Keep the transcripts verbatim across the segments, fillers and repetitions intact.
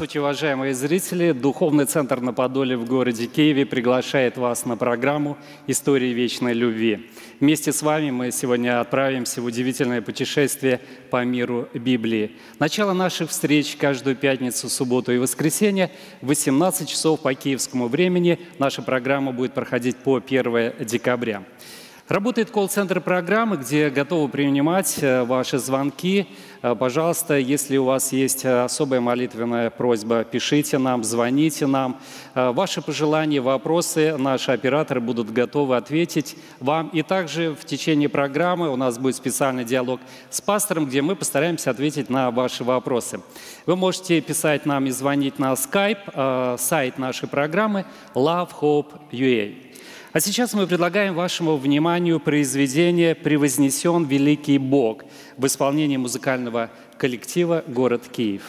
Здравствуйте, уважаемые зрители! Духовный центр на Подоле в городе Киеве приглашает вас на программу «Истории вечной любви». Вместе с вами мы сегодня отправимся в удивительное путешествие по миру Библии. Начало наших встреч каждую пятницу, субботу и воскресенье в восемнадцать часов по киевскому времени. Наша программа будет проходить по первое декабря. Работает колл-центр программы, где готовы принимать ваши звонки. Пожалуйста, если у вас есть особая молитвенная просьба, пишите нам, звоните нам. Ваши пожелания, вопросы наши операторы будут готовы ответить вам. И также в течение программы у нас будет специальный диалог с пастором, где мы постараемся ответить на ваши вопросы. Вы можете писать нам и звонить на Skype, сайт нашей программы лав хоуп точка ю а. А сейчас мы предлагаем вашему вниманию произведение «Превознесен великий Бог» в исполнении музыкального коллектива «Город Киев».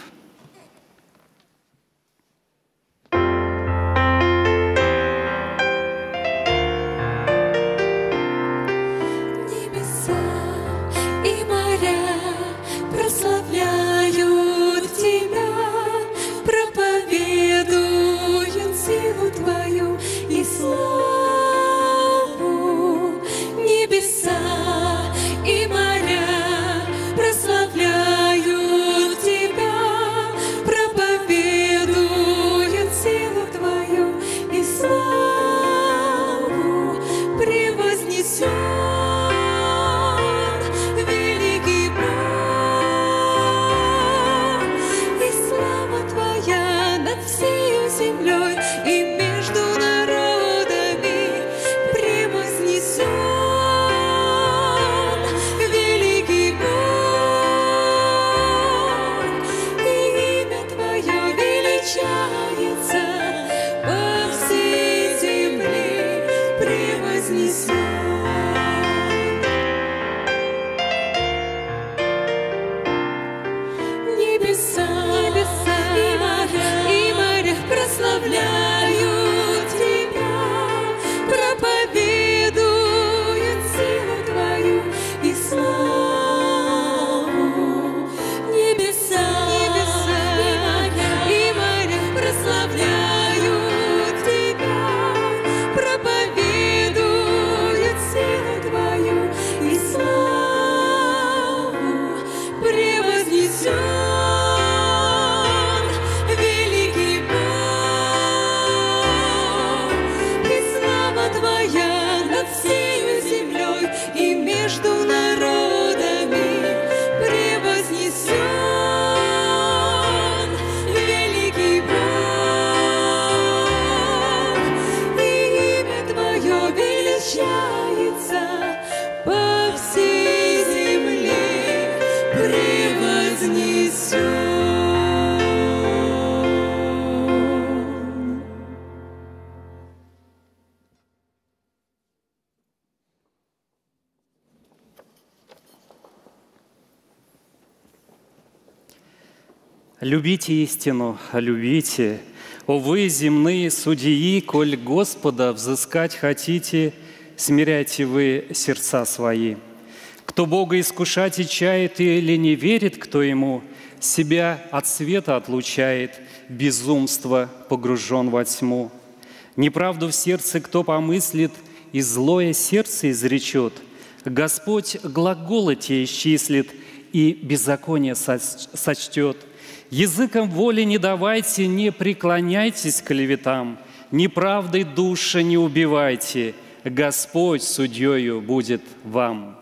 Любите истину, любите, о вы, земные судьи, коль Господа взыскать хотите, смиряйте вы сердца свои. Кто Бога искушать и чает, или не верит, кто Ему, себя от света отлучает, безумство погружен во тьму. Неправду в сердце кто помыслит, и злое сердце изречет, Господь глаголы те исчислит, и беззаконие сочтет. Языком воли не давайте, не преклоняйтесь к клеветам, неправдой души не убивайте, Господь судьею будет вам.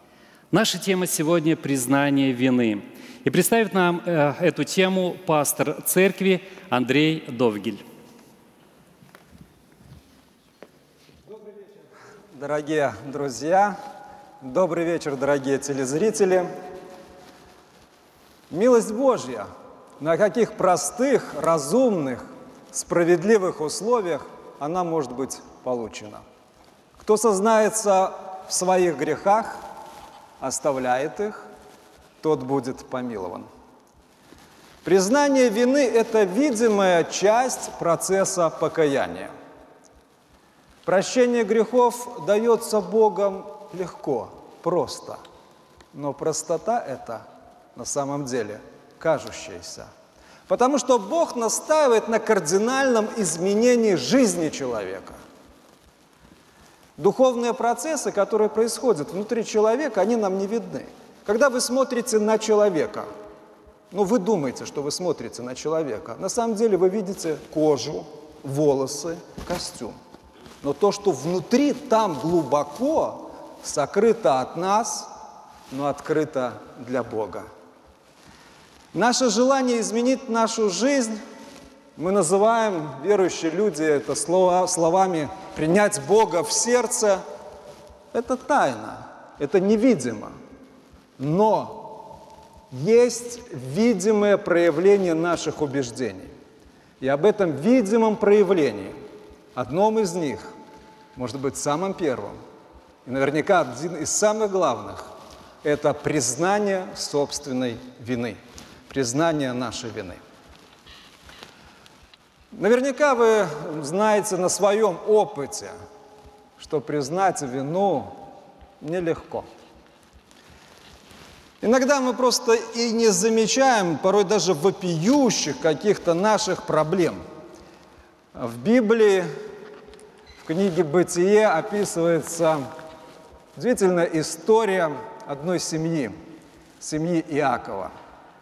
Наша тема сегодня – признание вины. И представит нам э, эту тему пастор церкви Андрей Довгиль. Добрый вечер, дорогие друзья, добрый вечер, дорогие телезрители. Милость Божья, на каких простых, разумных, справедливых условиях она может быть получена. Кто сознается в своих грехах, оставляет их, тот будет помилован. Признание вины – это видимая часть процесса покаяния. Прощение грехов дается Богом легко, просто. Но простота эта на самом деле кажущаяся. Потому что Бог настаивает на кардинальном изменении жизни человека. Духовные процессы, которые происходят внутри человека, они нам не видны. Когда вы смотрите на человека, ну вы думаете, что вы смотрите на человека, на самом деле вы видите кожу, волосы, костюм. Но то, что внутри, там глубоко, сокрыто от нас, но открыто для Бога. Наше желание изменить нашу жизнь, мы называем, верующие люди, это слова, словами «принять Бога в сердце». Это тайна, это невидимо. Но есть видимое проявление наших убеждений. И об этом видимом проявлении, одном из них, может быть, самым первым, и наверняка один из самых главных, это признание собственной вины, признание нашей вины. Наверняка вы знаете на своем опыте, что признать вину нелегко. Иногда мы просто и не замечаем, порой даже вопиющих каких-то наших проблем. В Библии, в книге «Бытие» описывается удивительная история одной семьи, семьи Иакова.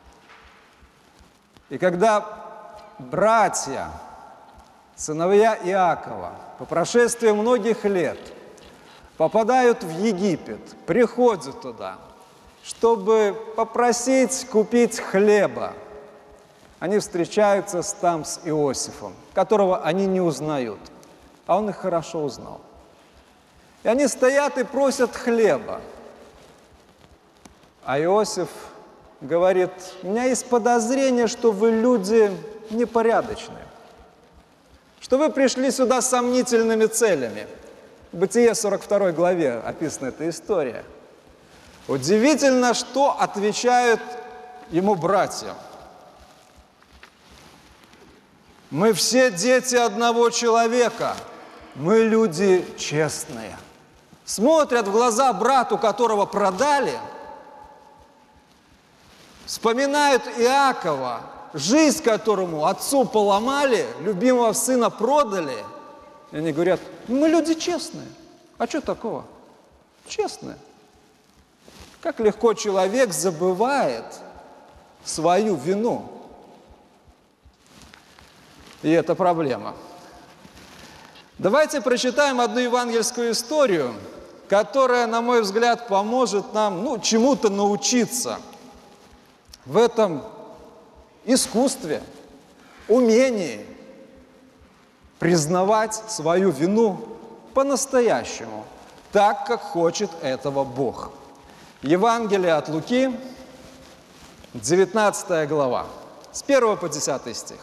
И когда братья, сыновья Иакова, по прошествии многих лет попадают в Египет, приходят туда, чтобы попросить купить хлеба, они встречаются там с Иосифом, которого они не узнают, а он их хорошо узнал. И они стоят и просят хлеба. А Иосиф говорит: у меня есть подозрение, что вы люди непорядочные, что вы пришли сюда с сомнительными целями. В Бытие сорок второй главе описана эта история. Удивительно, что отвечают ему братья. Мы все дети одного человека, мы люди честные. Смотрят в глаза брату, которого продали, вспоминают Иакова, жизнь которому отцу поломали, любимого сына продали. И они говорят: мы люди честные. А что такого? Честные. Как легко человек забывает свою вину. И это проблема. Давайте прочитаем одну евангельскую историю, которая, на мой взгляд, поможет нам, ну, чему-то научиться в этом искусстве, умении признавать свою вину по-настоящему, так, как хочет этого Бог. Евангелие от Луки, девятнадцатая глава, с первого по десятый стих.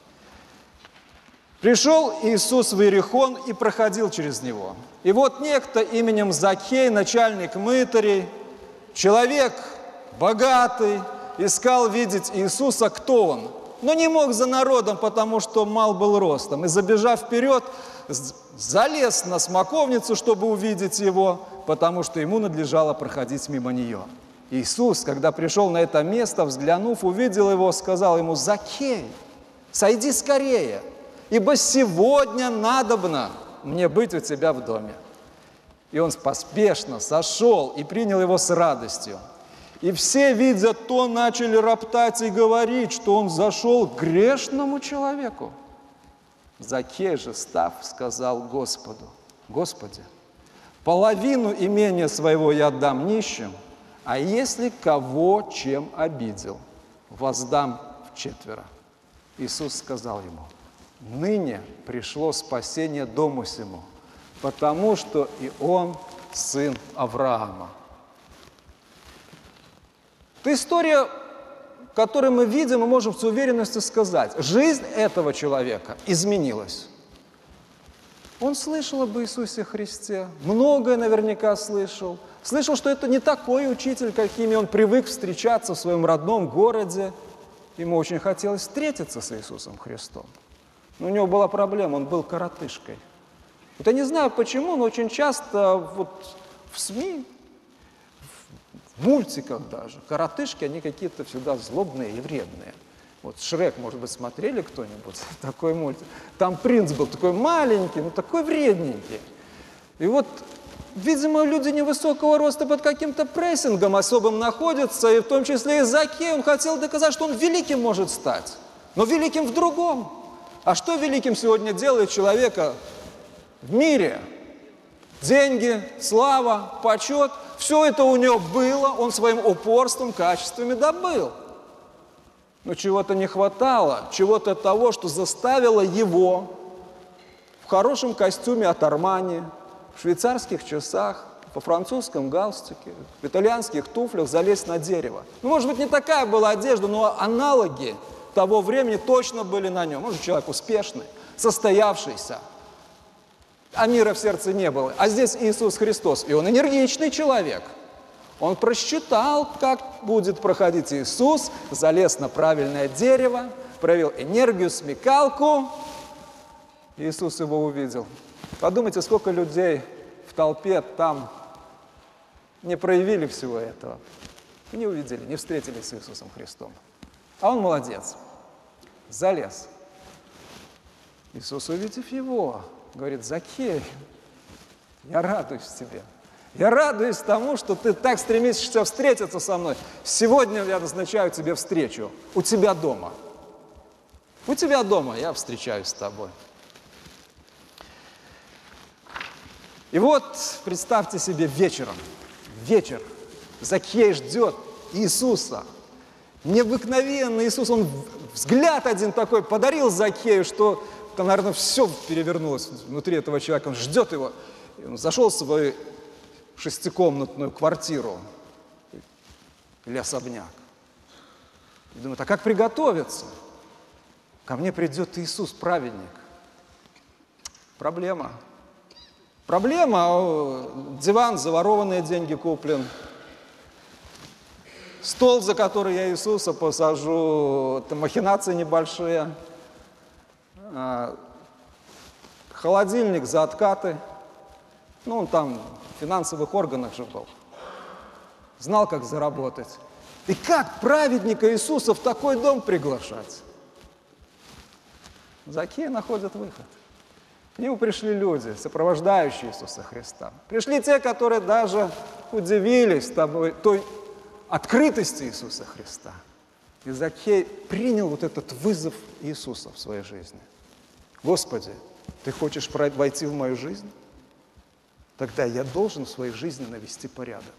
«Пришел Иисус в Иерихон и проходил через него. И вот некто именем Закхей, начальник мытарей, человек богатый, искал видеть Иисуса, кто он, но не мог за народом, потому что мал был ростом. И, забежав вперед, залез на смоковницу, чтобы увидеть его, потому что ему надлежало проходить мимо нее. Иисус, когда пришел на это место, взглянув, увидел его, сказал ему: Закхей, сойди скорее, ибо сегодня надобно мне быть у тебя в доме. И он поспешно сошел и принял его с радостью. И все, видя то, начали роптать и говорить, что он зашел к грешному человеку. Закхей же, став, сказал Господу: Господи, половину имения своего я отдам нищим, а если кого чем обидел, воздам вчетверо. Иисус сказал ему: ныне пришло спасение дому сему, потому что и он сын Авраама. Это история, которую мы видим и можем с уверенностью сказать: жизнь этого человека изменилась. Он слышал об Иисусе Христе, многое наверняка слышал. Слышал, что это не такой учитель, какими он привык встречаться в своем родном городе. Ему очень хотелось встретиться с Иисусом Христом. Но у него была проблема, он был коротышкой. Вот я не знаю почему, но очень часто вот в СМИ, в мультиках даже, коротышки, они какие-то всегда злобные и вредные. Вот Шрек, может быть, смотрели кто-нибудь такой мультик? Там принц был такой маленький, но такой вредненький. И вот, видимо, люди невысокого роста под каким-то прессингом особым находятся, и в том числе и Закхей, он хотел доказать, что он великим может стать, но великим в другом. А что великим сегодня делает человека в мире? Деньги, слава, почет – все это у него было, он своим упорством, качествами добыл. Но чего-то не хватало, чего-то того, что заставило его в хорошем костюме от Армани, в швейцарских часах, по французском галстуке, в итальянских туфлях залезть на дерево. Ну, может быть, не такая была одежда, но аналоги того времени точно были на нем. Может, человек успешный, состоявшийся, а мира в сердце не было. А здесь Иисус Христос, и он энергичный человек. Он просчитал, как будет проходить Иисус, залез на правильное дерево, проявил энергию, смекалку. Иисус его увидел. Подумайте, сколько людей в толпе там не проявили всего этого, не увидели, не встретились с Иисусом Христом. А он молодец, залез. Иисус, увидев его, говорит: Закхей, я радуюсь тебе. Я радуюсь тому, что ты так стремишься встретиться со мной. Сегодня я назначаю тебе встречу у тебя дома. У тебя дома я встречаюсь с тобой. И вот, представьте себе, вечером, вечер, Закхей ждет Иисуса. Необыкновенный Иисус, он взгляд один такой подарил Закхею, что там, наверное, все перевернулось внутри этого человека. Он ждет его. И он зашел в свою шестикомнатную квартиру или особняк. И думает: а как приготовиться? Ко мне придет Иисус, праведник. Проблема. Проблема. Диван, за ворованные деньги куплен. Стол, за который я Иисуса посажу, это махинации небольшие. Холодильник за откаты. Ну, он там в финансовых органах же был. Знал, как заработать. И как праведника Иисуса в такой дом приглашать? Закхей находит выход. К нему пришли люди, сопровождающие Иисуса Христа. Пришли те, которые даже удивились тобой, той открытости Иисуса Христа. И Закхей принял вот этот вызов Иисуса в своей жизни. Господи, ты хочешь войти в мою жизнь? Тогда я должен в своей жизни навести порядок.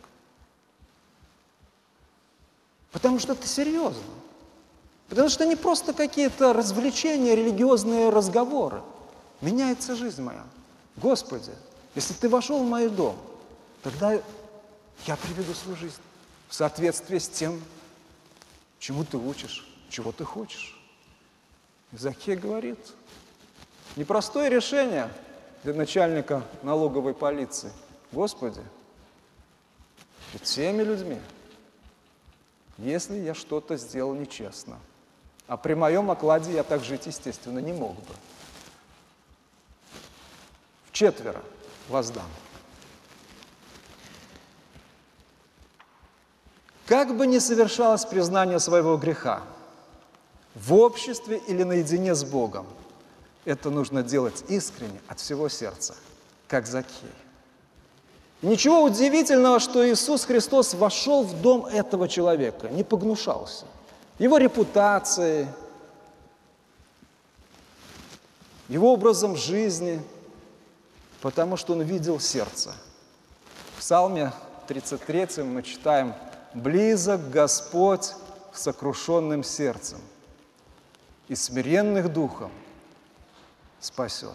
Потому что это серьезно. Потому что не просто какие-то развлечения, религиозные разговоры. Меняется жизнь моя. Господи, если ты вошел в мой дом, тогда я приведу свою жизнь в соответствии с тем, чему ты учишь, чего ты хочешь. И Закхей говорит: непростое решение для начальника налоговой полиции. Господи, перед всеми людьми, если я что-то сделал нечестно, а при моем окладе я так жить, естественно, не мог бы, вчетверо воздам. Как бы ни совершалось признание своего греха, в обществе или наедине с Богом, это нужно делать искренне, от всего сердца, как Закхей. Ничего удивительного, что Иисус Христос вошел в дом этого человека, не погнушался. Его репутацией, его образом жизни, потому что он видел сердце. В Псалме тридцать третьем мы читаем: «Близок Господь к сокрушенным сердцем, и смиренных духом спасет».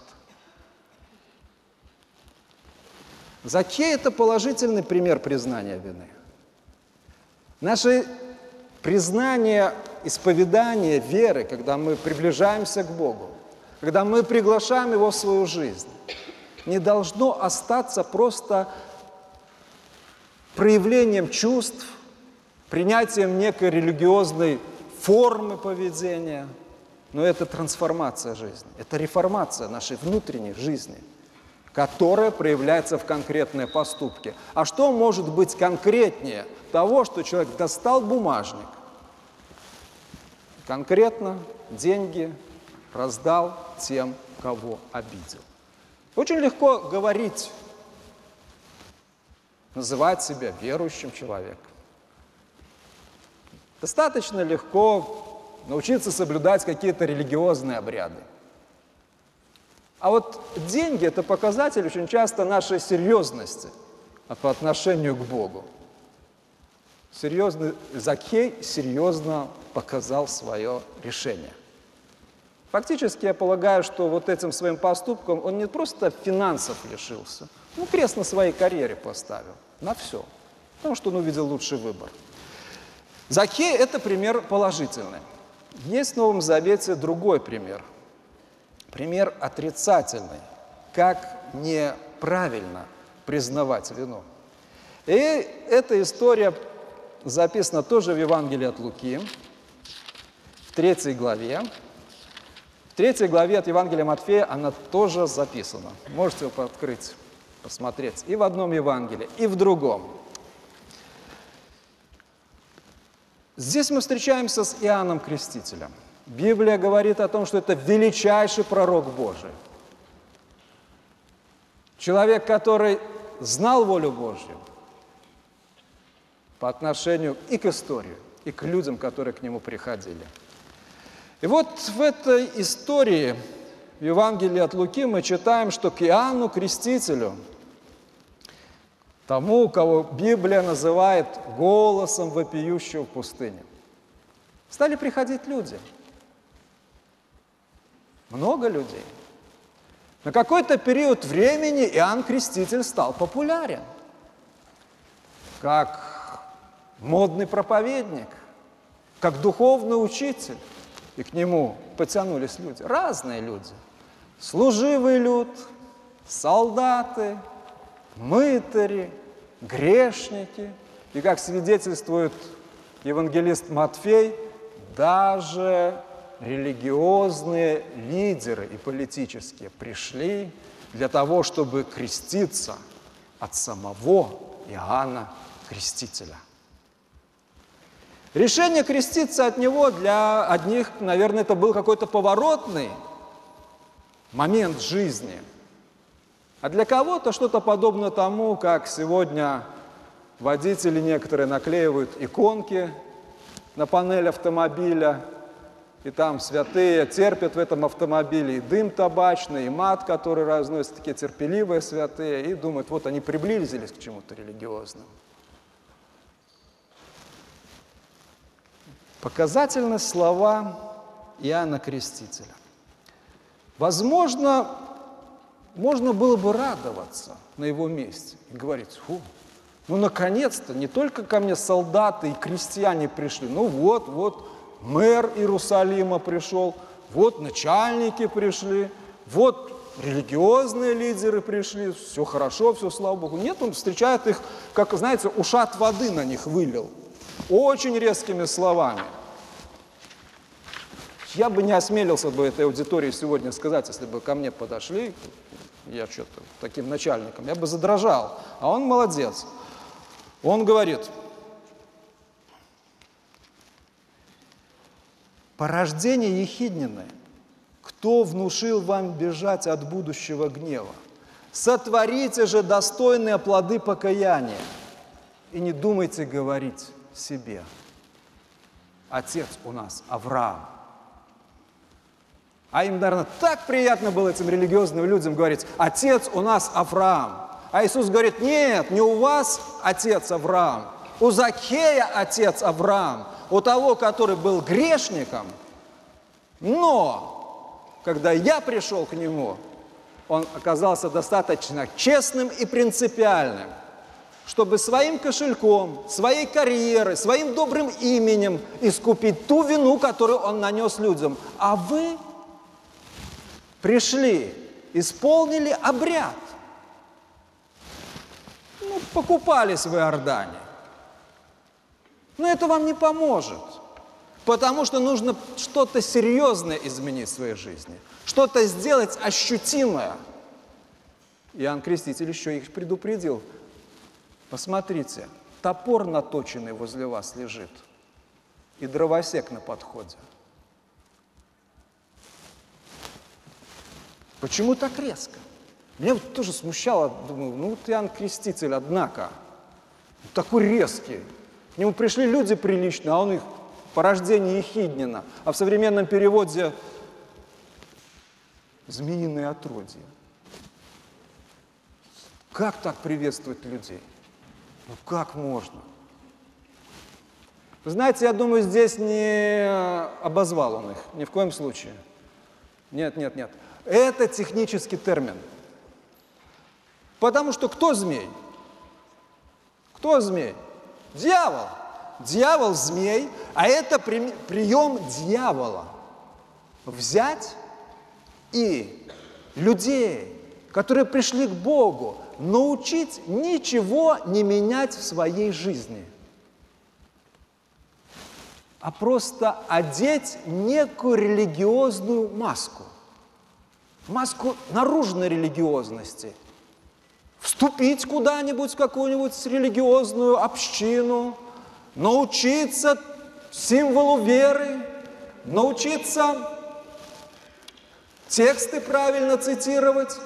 Закхей – это положительный пример признания вины. Наше признание, исповедание веры, когда мы приближаемся к Богу, когда мы приглашаем Его в свою жизнь, не должно остаться просто проявлением чувств, принятием некой религиозной формы поведения, но это трансформация жизни, это реформация нашей внутренней жизни, которая проявляется в конкретные поступки. А что может быть конкретнее того, что человек достал бумажник, Конкретно деньги раздал тем, кого обидел. Очень легко говорить, называть себя верующим человеком. Достаточно легко научиться соблюдать какие-то религиозные обряды. А вот деньги – это показатель очень часто нашей серьезности по отношению к Богу. Серьезный Закхей серьезно показал свое решение. Фактически, я полагаю, что вот этим своим поступком он не просто финансов лишился, ну, крест на своей карьере поставил, на все, потому что он увидел лучший выбор. Закхей – это пример положительный. Есть в Новом Завете другой пример. Пример отрицательный, как неправильно признавать вину. И эта история записана тоже в Евангелии от Луки, в третьей главе. В третьей главе от Евангелия Матфея она тоже записана. Можете его открыть, посмотреть и в одном Евангелии, и в другом. Здесь мы встречаемся с Иоанном Крестителем. Библия говорит о том, что это величайший пророк Божий. Человек, который знал волю Божью по отношению и к истории, и к людям, которые к нему приходили. И вот в этой истории, в Евангелии от Луки, мы читаем, что к Иоанну Крестителю, тому, кого Библия называет голосом вопиющего в пустыне, стали приходить люди. Много людей. На какой-то период времени Иоанн Креститель стал популярен как модный проповедник, как духовный учитель. И к нему потянулись люди, разные люди. Служивый люд, солдаты, мытари, грешники. И, как свидетельствует евангелист Матфей, даже религиозные лидеры и политические пришли для того, чтобы креститься от самого Иоанна Крестителя. Решение креститься от него для одних, наверное, это был какой-то поворотный момент жизни, а для кого-то что-то подобное тому, как сегодня водители некоторые наклеивают иконки на панель автомобиля, и там святые терпят в этом автомобиле и дым табачный, и мат, который разносят, такие терпеливые святые, и думают, вот они приблизились к чему-то религиозному. Показательны слова Иоанна Крестителя. Возможно, можно было бы радоваться на его месте и говорить, фу, ну, наконец-то, не только ко мне солдаты и крестьяне пришли, ну вот, вот, мэр Иерусалима пришел, вот начальники пришли, вот религиозные лидеры пришли, все хорошо, все, слава Богу. Нет, он встречает их, как, знаете, ушат воды на них вылил, очень резкими словами. Я бы не осмелился бы этой аудитории сегодня сказать, если бы ко мне подошли, я что-то таким начальником, я бы задрожал. А он молодец. Он говорит, порождение ехиднины, кто внушил вам бежать от будущего гнева? Сотворите же достойные плоды покаяния и не думайте говорить себе, отец у нас Авраам. А им, наверное, так приятно было этим религиозным людям говорить, отец у нас Авраам. А Иисус говорит, нет, не у вас отец Авраам, у Закхея отец Авраам, у того, который был грешником. Но, когда я пришел к нему, он оказался достаточно честным и принципиальным, чтобы своим кошельком, своей карьерой, своим добрым именем искупить ту вину, которую он нанес людям. А вы пришли, исполнили обряд. Ну, покупались в Иордане. Но это вам не поможет, потому что нужно что-то серьезное изменить в своей жизни, что-то сделать ощутимое. Иоанн Креститель еще их предупредил. Посмотрите, топор наточенный возле вас лежит, и дровосек на подходе. Почему так резко? Меня вот тоже смущало, думаю, ну вот Иоанн Креститель, однако, такой резкий. К нему пришли люди приличные, а он их порождение Ехиднина, а в современном переводе змеиное отродье. Как так приветствовать людей? Ну как можно? Вы знаете, я думаю, здесь не обозвал он их, ни в коем случае. Нет, нет, нет. Это технический термин. Потому что кто змей? Кто змей? Дьявол. Дьявол – змей, а это при, прием дьявола. Взять и людей, которые пришли к Богу, научить ничего не менять в своей жизни, а просто одеть некую религиозную маску, маску наружной религиозности, вступить куда-нибудь в какую-нибудь религиозную общину, научиться символу веры, научиться тексты правильно цитировать.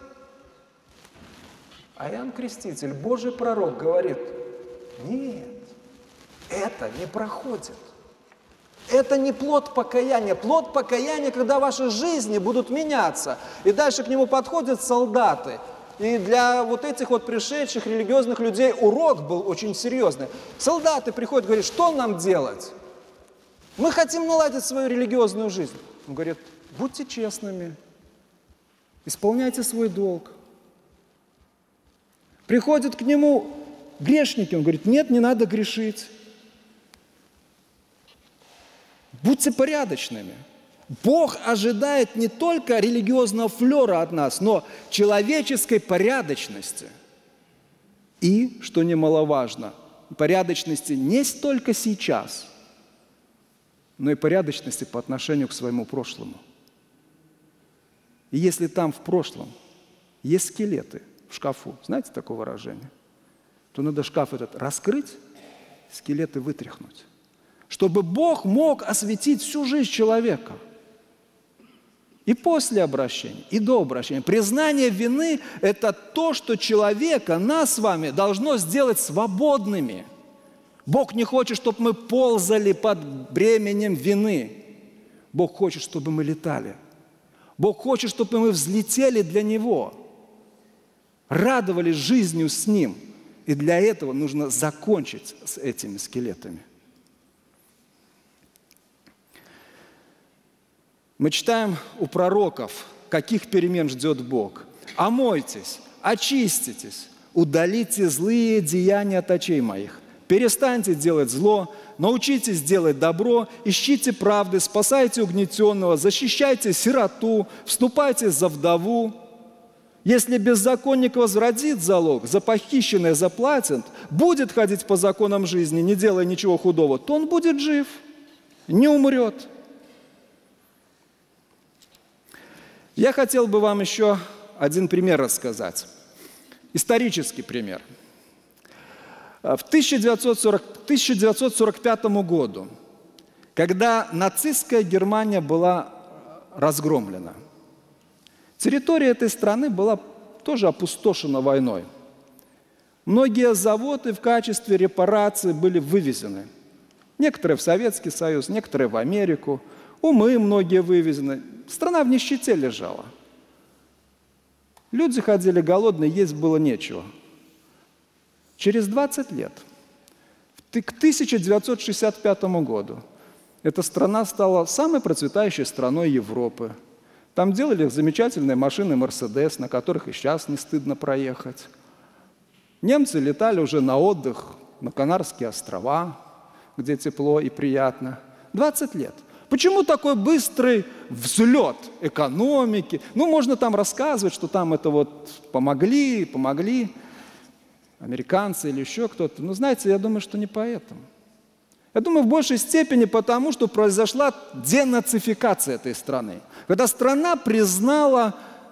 А Иоанн Креститель, Божий пророк, говорит, нет, это не проходит. Это не плод покаяния. Плод покаяния, когда ваши жизни будут меняться. И дальше к нему подходят солдаты. И для вот этих вот пришедших религиозных людей урок был очень серьезный. Солдаты приходят и говорят, что нам делать? Мы хотим наладить свою религиозную жизнь. Он говорит, будьте честными, исполняйте свой долг. Приходят к нему грешники, он говорит, нет, не надо грешить. Будьте порядочными. Бог ожидает не только религиозного флера от нас, но человеческой порядочности. И, что немаловажно, порядочности не столько сейчас, но и порядочности по отношению к своему прошлому. И если там в прошлом есть скелеты в шкафу, знаете такое выражение, то надо шкаф этот раскрыть, скелеты вытряхнуть, чтобы Бог мог осветить всю жизнь человека. И после обращения, и до обращения. Признание вины – это то, что человека, нас с вами, должно сделать свободными. Бог не хочет, чтобы мы ползали под бременем вины. Бог хочет, чтобы мы летали. Бог хочет, чтобы мы взлетели для Него, радовались жизнью с Ним. И для этого нужно закончить с этими скелетами. Мы читаем у пророков, каких перемен ждет Бог. «Омойтесь, очиститесь, удалите злые деяния от очей моих. Перестаньте делать зло, научитесь делать добро, ищите правды, спасайте угнетенного, защищайте сироту, вступайте за вдову. Если беззаконник возвратит залог, за похищенное заплатит, будет ходить по законам жизни, не делая ничего худого, то он будет жив, не умрет». Я хотел бы вам еще один пример рассказать. Исторический пример. В тысяча девятьсот сорок пятом году, когда нацистская Германия была разгромлена, территория этой страны была тоже опустошена войной. Многие заводы в качестве репараций были вывезены. Некоторые в Советский Союз, некоторые в Америку. Умы многие вывезены. Страна в нищете лежала. Люди ходили голодные, есть было нечего. Через двадцать лет, к тысяча девятьсот шестьдесят пятому году, эта страна стала самой процветающей страной Европы. Там делали замечательные машины «Мерседес», на которых и сейчас не стыдно проехать. Немцы летали уже на отдых на Канарские острова, где тепло и приятно. двадцать лет. Почему такой быстрый взлет экономики? Ну, можно там рассказывать, что там это вот помогли, помогли американцы или еще кто-то. Но знаете, я думаю, что не поэтому. Я думаю, в большей степени потому, что произошла денацификация этой страны. Когда страна признала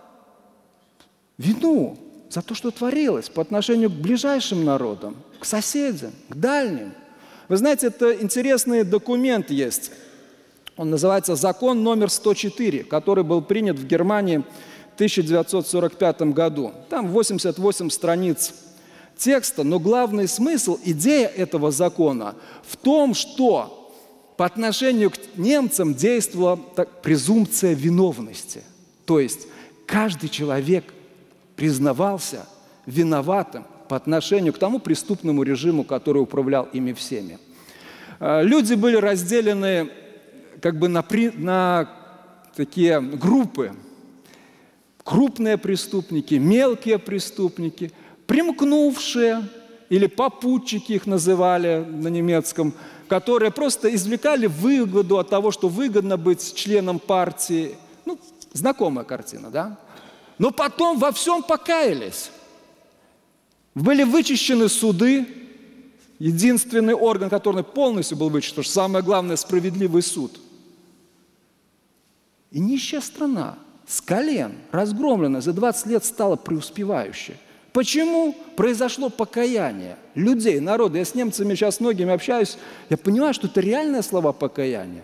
вину за то, что творилось по отношению к ближайшим народам, к соседям, к дальним. Вы знаете, это интересный документ есть. Он называется «Закон номер сто четыре», который был принят в Германии в в тысяча девятьсот сорок пятом году. Там восемьдесят восемь страниц текста, но главный смысл, идея этого закона в том, что по отношению к немцам действовала так, презумпция виновности. То есть каждый человек признавался виноватым по отношению к тому преступному режиму, который управлял ими всеми. Люди были разделены как бы на, на такие группы. Крупные преступники, мелкие преступники, примкнувшие, или попутчики их называли на немецком, которые просто извлекали выгоду от того, что выгодно быть членом партии. Ну, знакомая картина, да? Но потом во всем покаялись. Были вычищены суды, единственный орган, который полностью был вычищен, потому что самое главное – справедливый суд. И нищая страна с колен, разгромленная, за двадцать лет стала преуспевающей. Почему? Произошло покаяние людей, народа. Я с немцами сейчас многими общаюсь, я понимаю, что это реальные слова покаяния.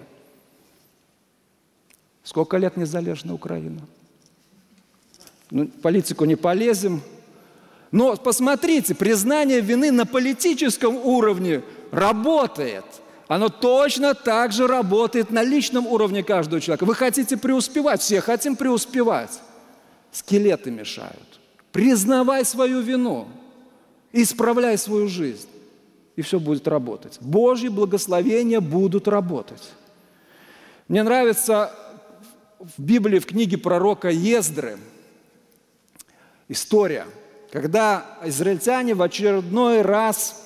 Сколько лет незалежна Украина? Ну, в политику не полезем. Но посмотрите, признание вины на политическом уровне работает. Оно точно так же работает на личном уровне каждого человека. Вы хотите преуспевать, все хотим преуспевать. Скелеты мешают. Признавай свою вину, исправляй свою жизнь, и все будет работать. Божьи благословения будут работать. Мне нравится в Библии, в книге пророка Ездры, история, когда израильтяне в очередной раз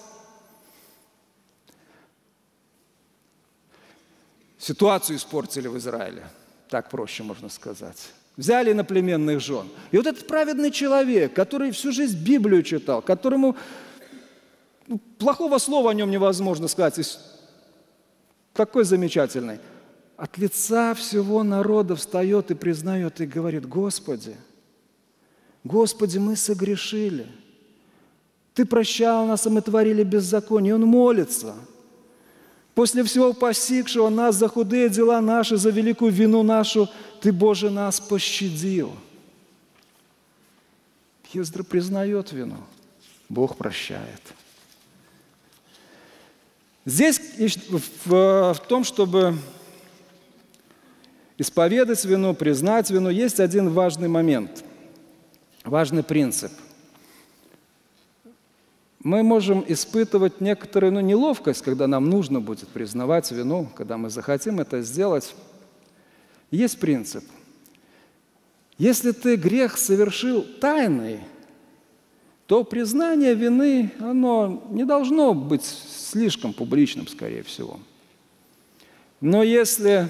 ситуацию испортили в Израиле, так проще можно сказать. Взяли иноплеменных жен. И вот этот праведный человек, который всю жизнь Библию читал, которому ну, плохого слова о нем невозможно сказать, такой замечательный, от лица всего народа встает и признает, и говорит: Господи, Господи, мы согрешили. Ты прощал нас, а мы творили беззаконие. И он молится. После всего постигшего нас за худые дела наши, за великую вину нашу, Ты, Боже, нас пощадил. Ездра признает вину, Бог прощает. Здесь в, в том, чтобы исповедать вину, признать вину, есть один важный момент, важный принцип. Мы можем испытывать некоторую ну, неловкость, когда нам нужно будет признавать вину, когда мы захотим это сделать. Есть принцип. Если ты грех совершил тайный, то признание вины, оно не должно быть слишком публичным, скорее всего. Но если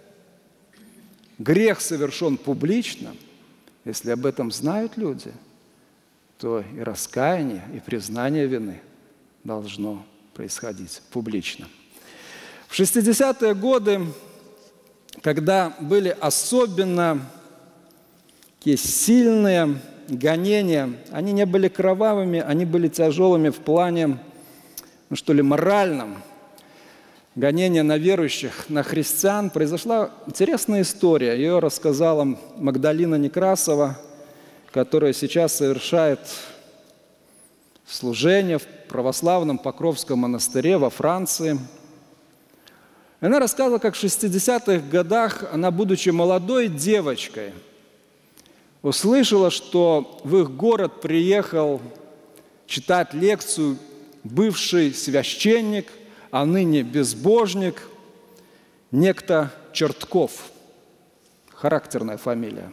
грех совершен публично, если об этом знают люди, то и раскаяние, и признание вины должно происходить публично. В шестидесятые годы, когда были особенно такие сильные гонения, они не были кровавыми, они были тяжелыми в плане, ну что ли, моральном. Гонения на верующих, на христиан. Произошла интересная история. Ее рассказала Магдалина Некрасова, которая сейчас совершает служение в православном Покровском монастыре во Франции. Она рассказывала, как в шестидесятых годах она, будучи молодой девочкой, услышала, что в их город приехал читать лекцию бывший священник, а ныне безбожник, некто Чертков. Характерная фамилия.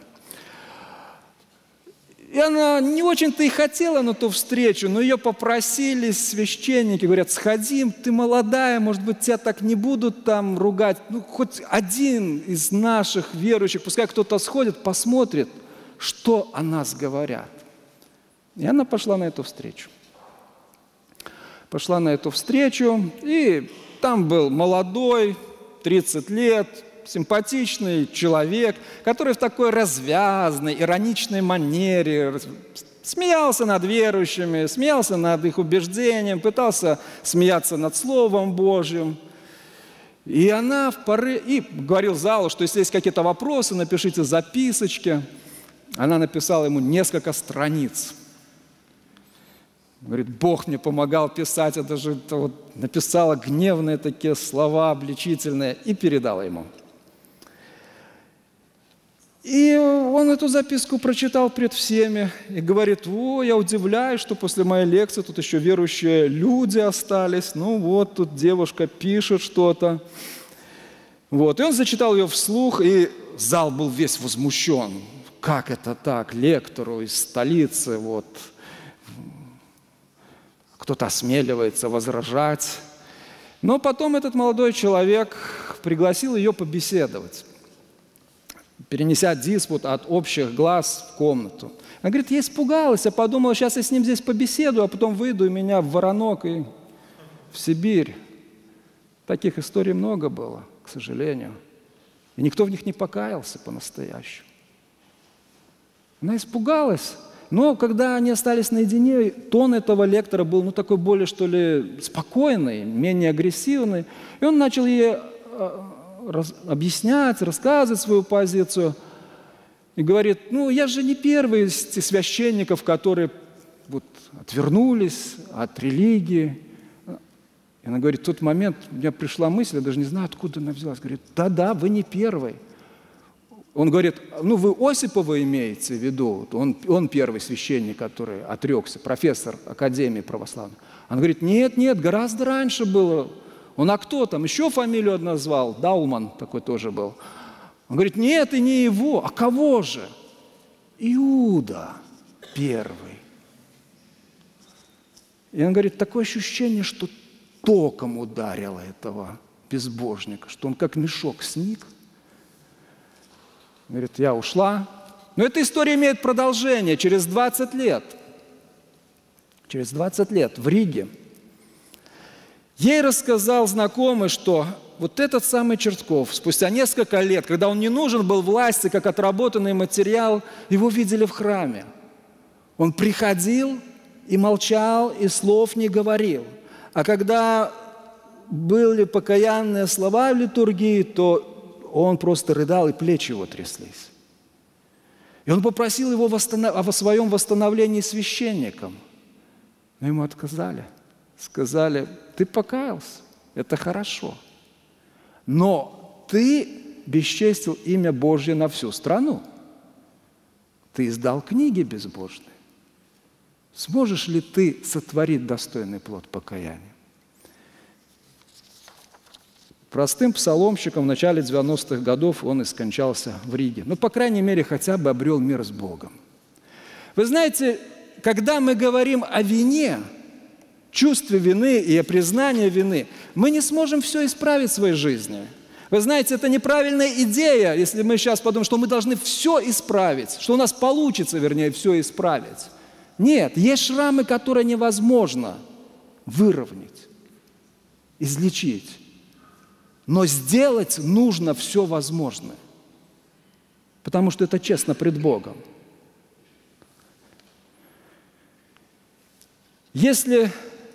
И она не очень-то и хотела на ту встречу, но ее попросили священники, говорят: сходи, ты молодая, может быть, тебя так не будут там ругать. Ну, хоть один из наших верующих, пускай кто-то сходит, посмотрит, что о нас говорят. И она пошла на эту встречу. Пошла на эту встречу, и там был молодой, тридцать лет, симпатичный человек, который в такой развязной, ироничной манере смеялся над верующими, смеялся над их убеждением, пытался смеяться над Словом Божьим. И она в поры... и говорил залу, что если есть какие-то вопросы, напишите записочки. Она написала ему несколько страниц. Говорит, Бог мне помогал писать, это же это вот, написала гневные такие слова, обличительные, и передала ему. И он эту записку прочитал пред всеми и говорит, о, я удивляюсь, что после моей лекции тут еще верующие люди остались. Ну вот, тут девушка пишет что-то. Вот. И он зачитал ее вслух, и зал был весь возмущен. Как это так, лектору из столицы, вот, кто-то осмеливается возражать. Но потом этот молодой человек пригласил ее побеседовать, перенеся диспут от общих глаз в комнату. Она говорит, я испугалась, я подумала, сейчас я с ним здесь побеседую, а потом выйду, и меня в Воронок и в Сибирь. Таких историй много было, к сожалению. И никто в них не покаялся по-настоящему. Она испугалась. Но когда они остались наедине, тон этого лектора был, ну, такой более, что ли, спокойный, менее агрессивный. И он начал ей раз, объяснять, рассказывать свою позицию. И говорит, ну, я же не первый из священников, которые вот, отвернулись от религии. И она говорит, в тот момент у меня пришла мысль, я даже не знаю, откуда она взялась. Говорит, да-да, вы не первый. Он говорит, ну вы Осипова имеете в виду, он, он первый священник, который отрекся, профессор Академии православной. Он говорит, нет, нет, гораздо раньше было. Он, а кто там, еще фамилию одну назвал, Дауман такой тоже был. Он говорит, нет, и не его, а кого же? Иуда первый. И он говорит, такое ощущение, что током ударило этого безбожника, что он как мешок сник. Говорит, я ушла. Но эта история имеет продолжение через двадцать лет. Через двадцать лет в Риге. Ей рассказал знакомый, что вот этот самый Чертков, спустя несколько лет, когда он не нужен был власти, как отработанный материал, его видели в храме. Он приходил и молчал, и слов не говорил. А когда были покаянные слова в литургии, то он просто рыдал, и плечи его тряслись. И он попросил его восстанов... о своем восстановлении священником. Но ему отказали. Сказали, ты покаялся, это хорошо. Но ты бесчестил имя Божье на всю страну. Ты издал книги безбожные. Сможешь ли ты сотворить достойный плод покаяния? Простым псаломщиком в начале девяностых годов он и скончался в Риге. Ну, по крайней мере, хотя бы обрел мир с Богом. Вы знаете, когда мы говорим о вине, чувстве вины и о признании вины, мы не сможем все исправить в своей жизни. Вы знаете, это неправильная идея, если мы сейчас подумаем, что мы должны все исправить, что у нас получится, вернее, все исправить. Нет, есть шрамы, которые невозможно выровнять, излечить. Но сделать нужно все возможное, потому что это честно пред Богом. Если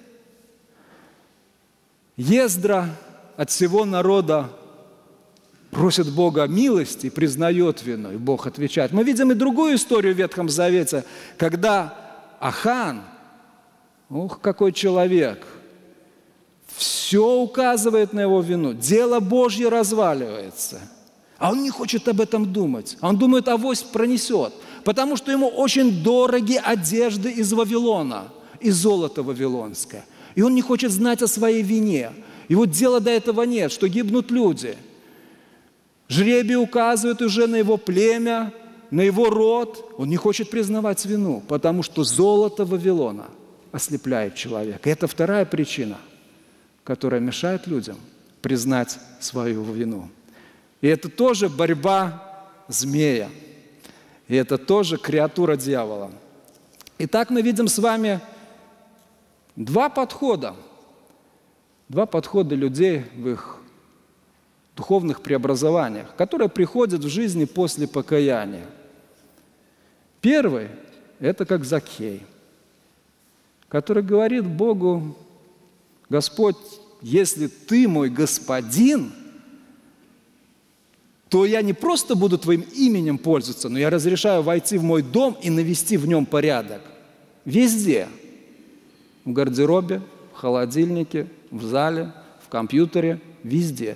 Ездра от всего народа просит Бога милости и признает вину, и Бог отвечает. Мы видим и другую историю в Ветхом Завете, когда Ахан, ух, какой человек, все указывает на его вину, дело Божье разваливается, а он не хочет об этом думать, он думает, авось пронесет, потому что ему очень дороги одежды из Вавилона, и золото вавилонское, и он не хочет знать о своей вине. И вот дела до этого нет, что гибнут люди. Жребий указывает уже на его племя, на его род. Он не хочет признавать вину, потому что золото Вавилона ослепляет человека. И это вторая причина, которая мешает людям признать свою вину. И это тоже борьба змея. И это тоже креатура дьявола. Итак, мы видим с вами два подхода. Два подхода людей в их духовных преобразованиях, которые приходят в жизни после покаяния. Первый – это как Закхей, который говорит Богу: Господь, если Ты мой Господин, то я не просто буду твоим именем пользоваться, но я разрешаю войти в мой дом и навести в нем порядок. Везде. В гардеробе, в холодильнике, в зале, в компьютере, везде.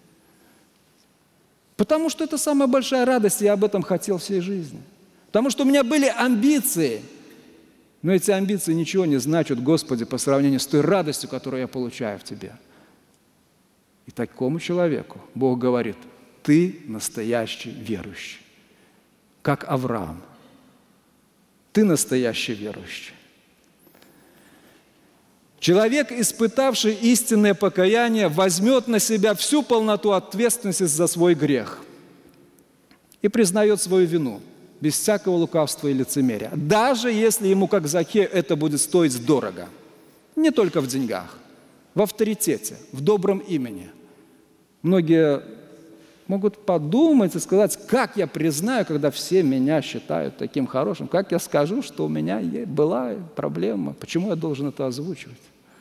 Потому что это самая большая радость, и я об этом хотел всей жизни. Потому что у меня были амбиции, но эти амбиции ничего не значат, Господи, по сравнению с той радостью, которую я получаю в Тебе. И такому человеку Бог говорит: ты настоящий верующий, как Авраам. Ты настоящий верующий. Человек, испытавший истинное покаяние, возьмет на себя всю полноту ответственности за свой грех и признает свою вину, без всякого лукавства и лицемерия. Даже если ему, как Закхею, это будет стоить дорого. Не только в деньгах, в авторитете, в добром имени. Многие могут подумать и сказать: как я признаю, когда все меня считают таким хорошим? Как я скажу, что у меня была проблема? Почему я должен это озвучивать?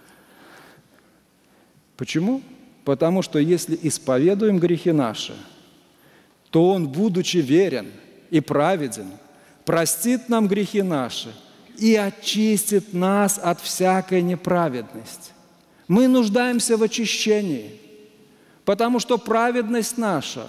Почему? Потому что если исповедуем грехи наши, то Он, будучи верен и праведен, простит нам грехи наши и очистит нас от всякой неправедности. Мы нуждаемся в очищении, потому что праведность наша,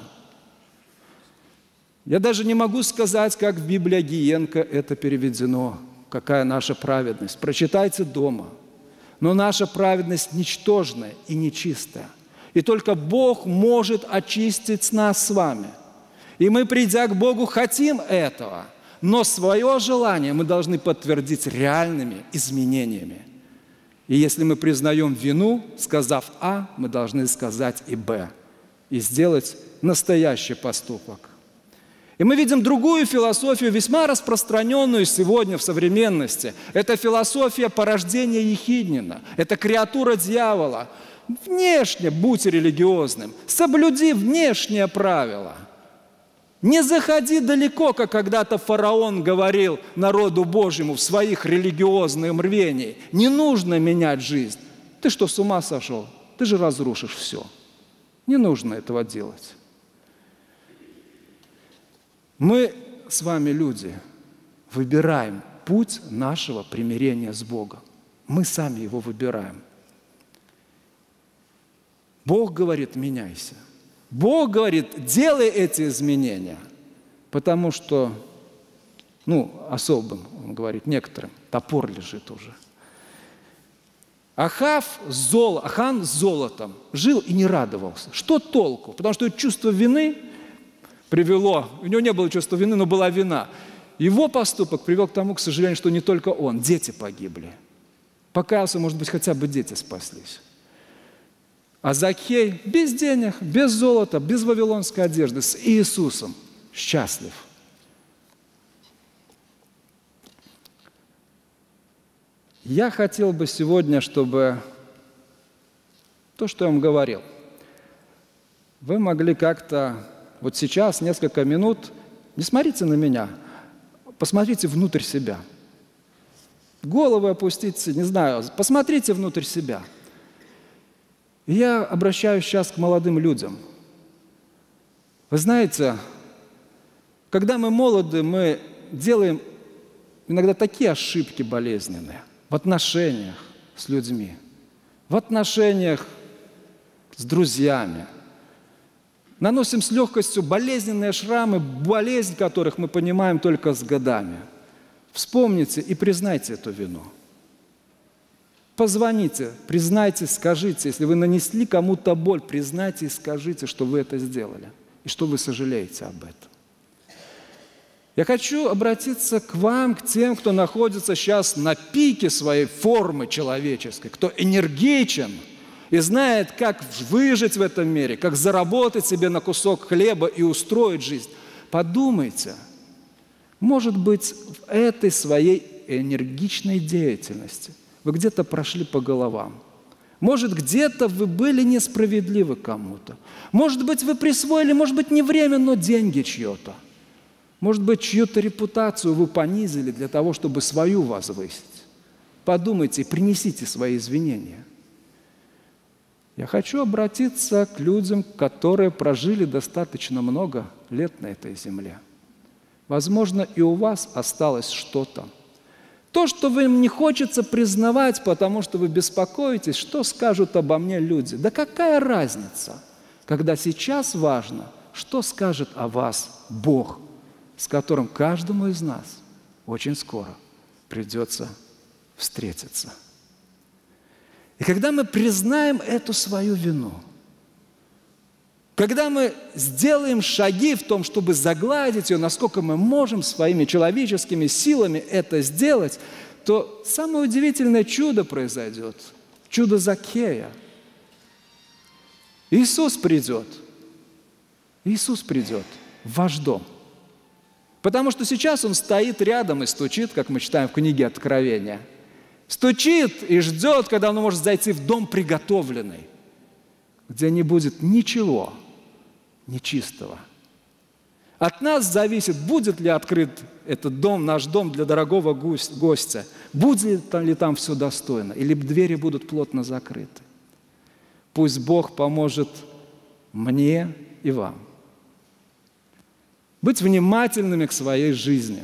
я даже не могу сказать, как в Библии Огиенко это переведено, какая наша праведность. Прочитайте дома. Но наша праведность ничтожная и нечистая. И только Бог может очистить нас с вами. И мы, придя к Богу, хотим этого, но свое желание мы должны подтвердить реальными изменениями. И если мы признаем вину, сказав А, мы должны сказать и Б, и сделать настоящий поступок. И мы видим другую философию, весьма распространенную сегодня в современности. Это философия порождения ехиднина. Это креатура дьявола. Внешне будь религиозным, соблюди внешнее правило. Не заходи далеко, как когда-то фараон говорил народу Божьему в своих религиозных рвениях. Не нужно менять жизнь. Ты что, с ума сошел? Ты же разрушишь все. Не нужно этого делать. Мы с вами, люди, выбираем путь нашего примирения с Богом. Мы сами его выбираем. Бог говорит: меняйся. Бог говорит: делай эти изменения, потому что, ну, особым, он говорит, некоторым топор лежит уже. Ахав зол, Ахан с золотом жил и не радовался. Что толку? Потому что чувство вины привело, у него не было чувства вины, но была вина. Его поступок привел к тому, к сожалению, что не только он, дети погибли. Покаялся, может быть, хотя бы дети спаслись. А Закхей без денег, без золота, без вавилонской одежды, с Иисусом счастлив. Я хотел бы сегодня, чтобы то, что я вам говорил, вы могли как-то вот сейчас, несколько минут, не смотрите на меня, посмотрите внутрь себя. Головы опустите, не знаю, посмотрите внутрь себя. И я обращаюсь сейчас к молодым людям. Вы знаете, когда мы молоды, мы делаем иногда такие ошибки болезненные в отношениях с людьми, в отношениях с друзьями. Наносим с легкостью болезненные шрамы, болезнь которых мы понимаем только с годами. Вспомните и признайте эту вину. Позвоните, признайте, скажите. Если вы нанесли кому-то боль, признайте и скажите, что вы это сделали, и что вы сожалеете об этом. Я хочу обратиться к вам, к тем, кто находится сейчас на пике своей формы человеческой, кто энергичен и знает, как выжить в этом мире, как заработать себе на кусок хлеба и устроить жизнь. Подумайте, может быть, в этой своей энергичной деятельности вы где-то прошли по головам. Может, где-то вы были несправедливы кому-то. Может быть, вы присвоили, может быть, не время, но деньги чье-то. Может быть, чью-то репутацию вы понизили для того, чтобы свою возвысить. Подумайте и принесите свои извинения. Я хочу обратиться к людям, которые прожили достаточно много лет на этой земле. Возможно, и у вас осталось что-то. То, что вам не хочется признавать, потому что вы беспокоитесь, что скажут обо мне люди. Да какая разница, когда сейчас важно, что скажет о вас Бог, с которым каждому из нас очень скоро придется встретиться. И когда мы признаем эту свою вину, когда мы сделаем шаги в том, чтобы загладить ее, насколько мы можем своими человеческими силами это сделать, то самое удивительное чудо произойдет. Чудо Закхея. Иисус придет. Иисус придет в ваш дом. Потому что сейчас Он стоит рядом и стучит, как мы читаем в книге Откровения. Стучит и ждет, когда Он может зайти в дом приготовленный, где не будет ничего нечистого. От нас зависит, будет ли открыт этот дом, наш дом для дорогого гостя, будет ли там все достойно, или двери будут плотно закрыты. Пусть Бог поможет мне и вам быть внимательными к своей жизни,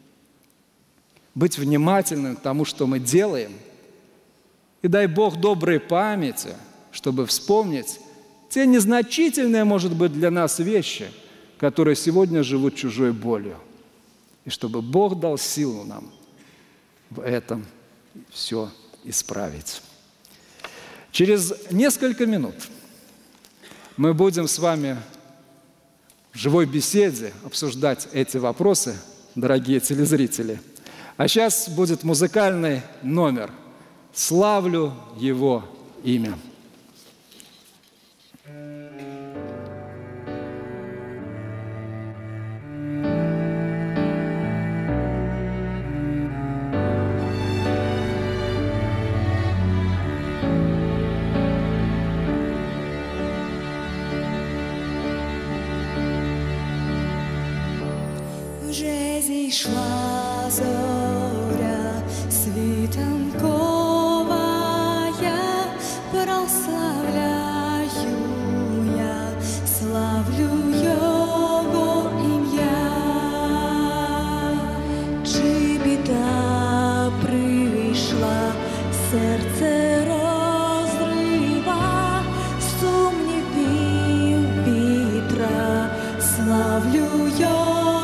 быть внимательными к тому, что мы делаем, и дай Бог доброй памяти, чтобы вспомнить те незначительные, может быть, для нас вещи, которые сегодня живут чужой болью. И чтобы Бог дал силу нам в этом все исправить. Через несколько минут мы будем с вами в живой беседе обсуждать эти вопросы, дорогие телезрители. А сейчас будет музыкальный номер «Славлю Его имя». Вже зійшла зоря світанкова, прославляю я, славлю Його ім'я. Чи біда прийшла, серце розрива, сумнівів вітра, славлю Його.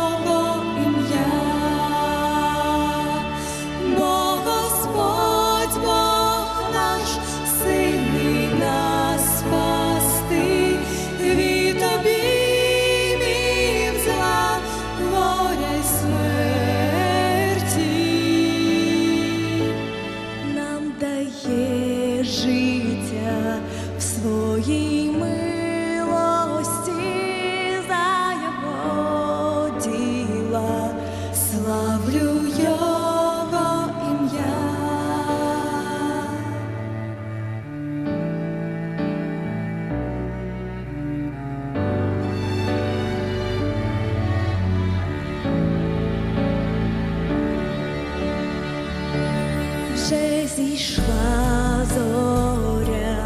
Вже зійшла зоря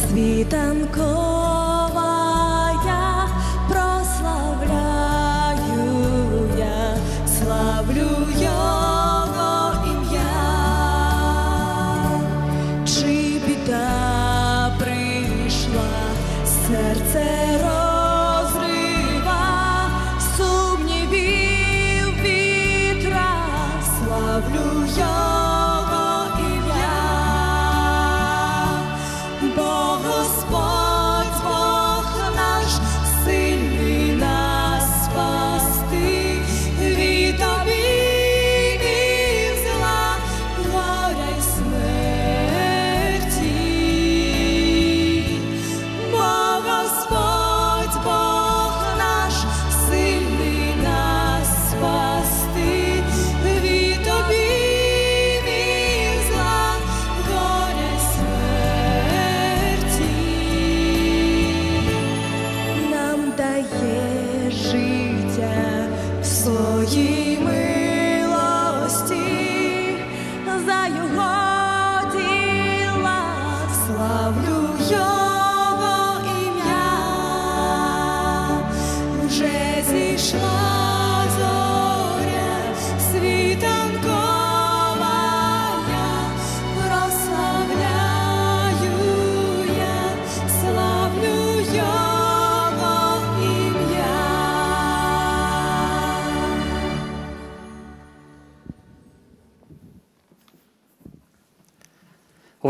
світанкова, я прославляю я, славлю Його ім'я. Чи біда прийшла, серце розрива, сумнівів вітра, славлю Його. Своїй милості, за Його діла, славлю Його.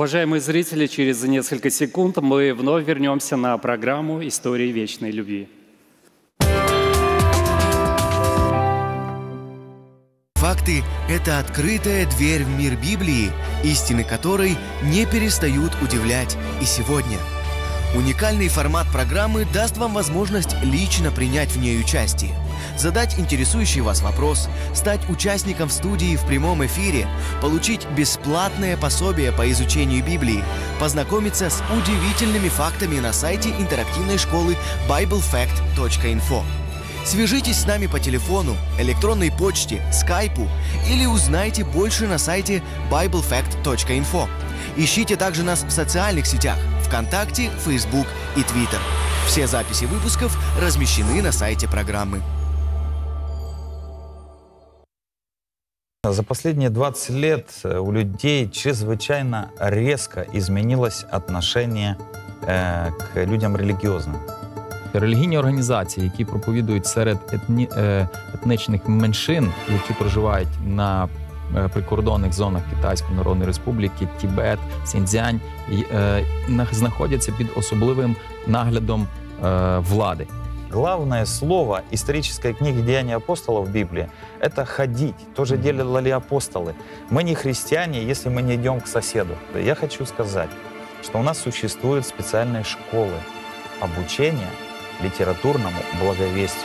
Уважаемые зрители, через несколько секунд мы вновь вернемся на программу «Истории вечной любви». Факты – это открытая дверь в мир Библии, истины которой не перестают удивлять и сегодня. Уникальный формат программы даст вам возможность лично принять в ней участие, задать интересующий вас вопрос, стать участником студии в прямом эфире, получить бесплатное пособие по изучению Библии, познакомиться с удивительными фактами на сайте интерактивной школы байбл факт точка инфо. Свяжитесь с нами по телефону, электронной почте, скайпу или узнайте больше на сайте байбл факт точка инфо. Ищите также нас в социальных сетях ВКонтакте, Фейсбук и Твиттер. Все записи выпусков размещены на сайте программы. За последние двадцать лет у людей чрезвычайно резко изменилось отношение э, к людям религиозным. Релігійні організації, які проповідують серед етні, е, етнічних меншин, які проживають на е, прикордонних зонах Китайської Народної Республіки, Тібет, Сіньцзянь, е, знаходяться під особливим наглядом е, влади. Главное слово исторической книги «Деяния апостолов» в Библии – это «ходить». То же делали апостолы. Мы не христиане, если мы не идем к соседу. Я хочу сказать, что у нас существуют специальные школы обучения литературному благовестию.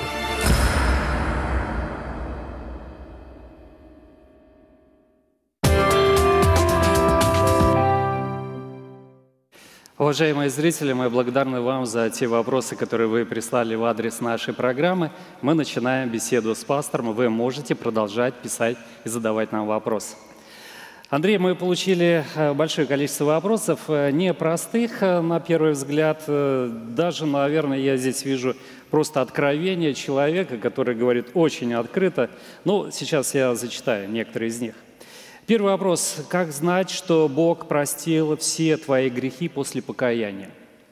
Уважаемые зрители, мы благодарны вам за те вопросы, которые вы прислали в адрес нашей программы. Мы начинаем беседу с пастором. Вы можете продолжать писать и задавать нам вопросы. Андрей, мы получили большое количество вопросов, непростых на первый взгляд. Даже, наверное, я здесь вижу просто откровение человека, который говорит очень открыто. Ну, сейчас я зачитаю некоторые из них. Первый вопрос. Как знать, что Бог простил все твои грехи после покаяния?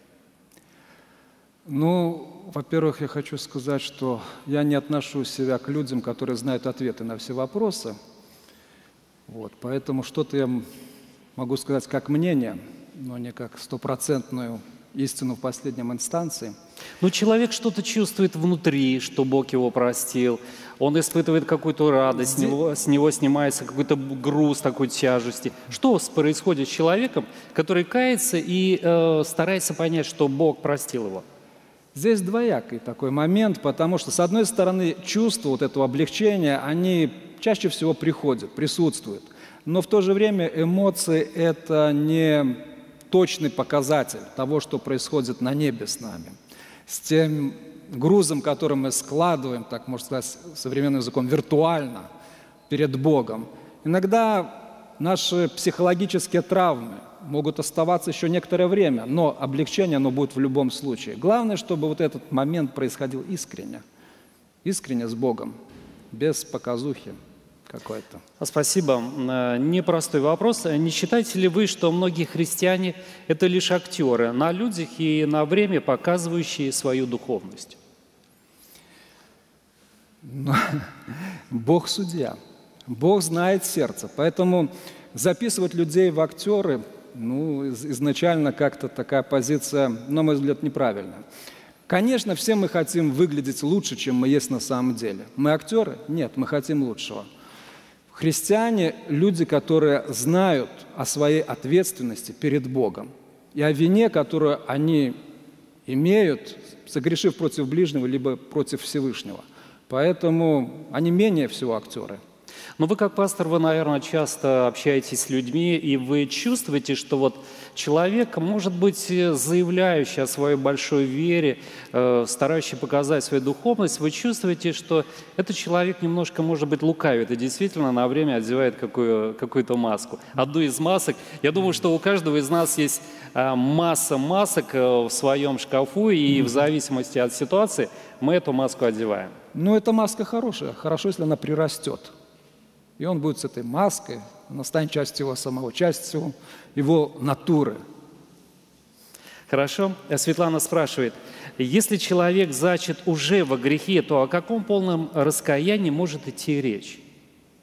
Ну, во-первых, я хочу сказать, что я не отношу себя к людям, которые знают ответы на все вопросы. Вот, поэтому что-то я могу сказать как мнение, но не как стопроцентную истину в последнем инстанции. Ну, человек что-то чувствует внутри, что Бог его простил. Он испытывает какую-то радость, Здесь... с, него, с него снимается какой-то груз такой тяжести. Что происходит с человеком, который кается и э, старается понять, что Бог простил его? Здесь двоякий такой момент, потому что, с одной стороны, чувства вот этого облегчения, они чаще всего приходят, присутствуют. Но в то же время эмоции – это не точный показатель того, что происходит на небе с нами. С тем грузом, который мы складываем, так можно сказать, современным языком, виртуально перед Богом. Иногда наши психологические травмы могут оставаться еще некоторое время, но облегчение оно будет в любом случае. Главное, чтобы вот этот момент происходил искренне, искренне с Богом, без показухи какой-то. Спасибо. Непростой вопрос. Не считаете ли вы, что многие христиане – это лишь актеры на людях и на время показывающие свою духовность? Бог судья. Бог знает сердце. Поэтому записывать людей в актеры, ну, изначально как-то такая позиция, на мой взгляд, неправильная. Конечно, все мы хотим выглядеть лучше, чем мы есть на самом деле. Мы актеры? Нет, мы хотим лучшего. Христиане – люди, которые знают о своей ответственности перед Богом и о вине, которую они имеют, согрешив против ближнего либо против Всевышнего. Поэтому они менее всего актеры. Но вы как пастор, вы, наверное, часто общаетесь с людьми, и вы чувствуете, что вот человек, может быть, заявляющий о своей большой вере, э, старающий показать свою духовность, вы чувствуете, что этот человек немножко, может быть, лукавит и действительно на время одевает какую, какую-то маску. Одну из масок, я думаю, что у каждого из нас есть э, масса масок в своем шкафу, и в зависимости от ситуации мы эту маску одеваем. Ну, эта маска хорошая, хорошо, если она прирастет. И он будет с этой маской, она станет частью его самого, частью его натуры. Хорошо. Светлана спрашивает, если человек зачат уже во грехе, то о каком полном раскаянии может идти речь?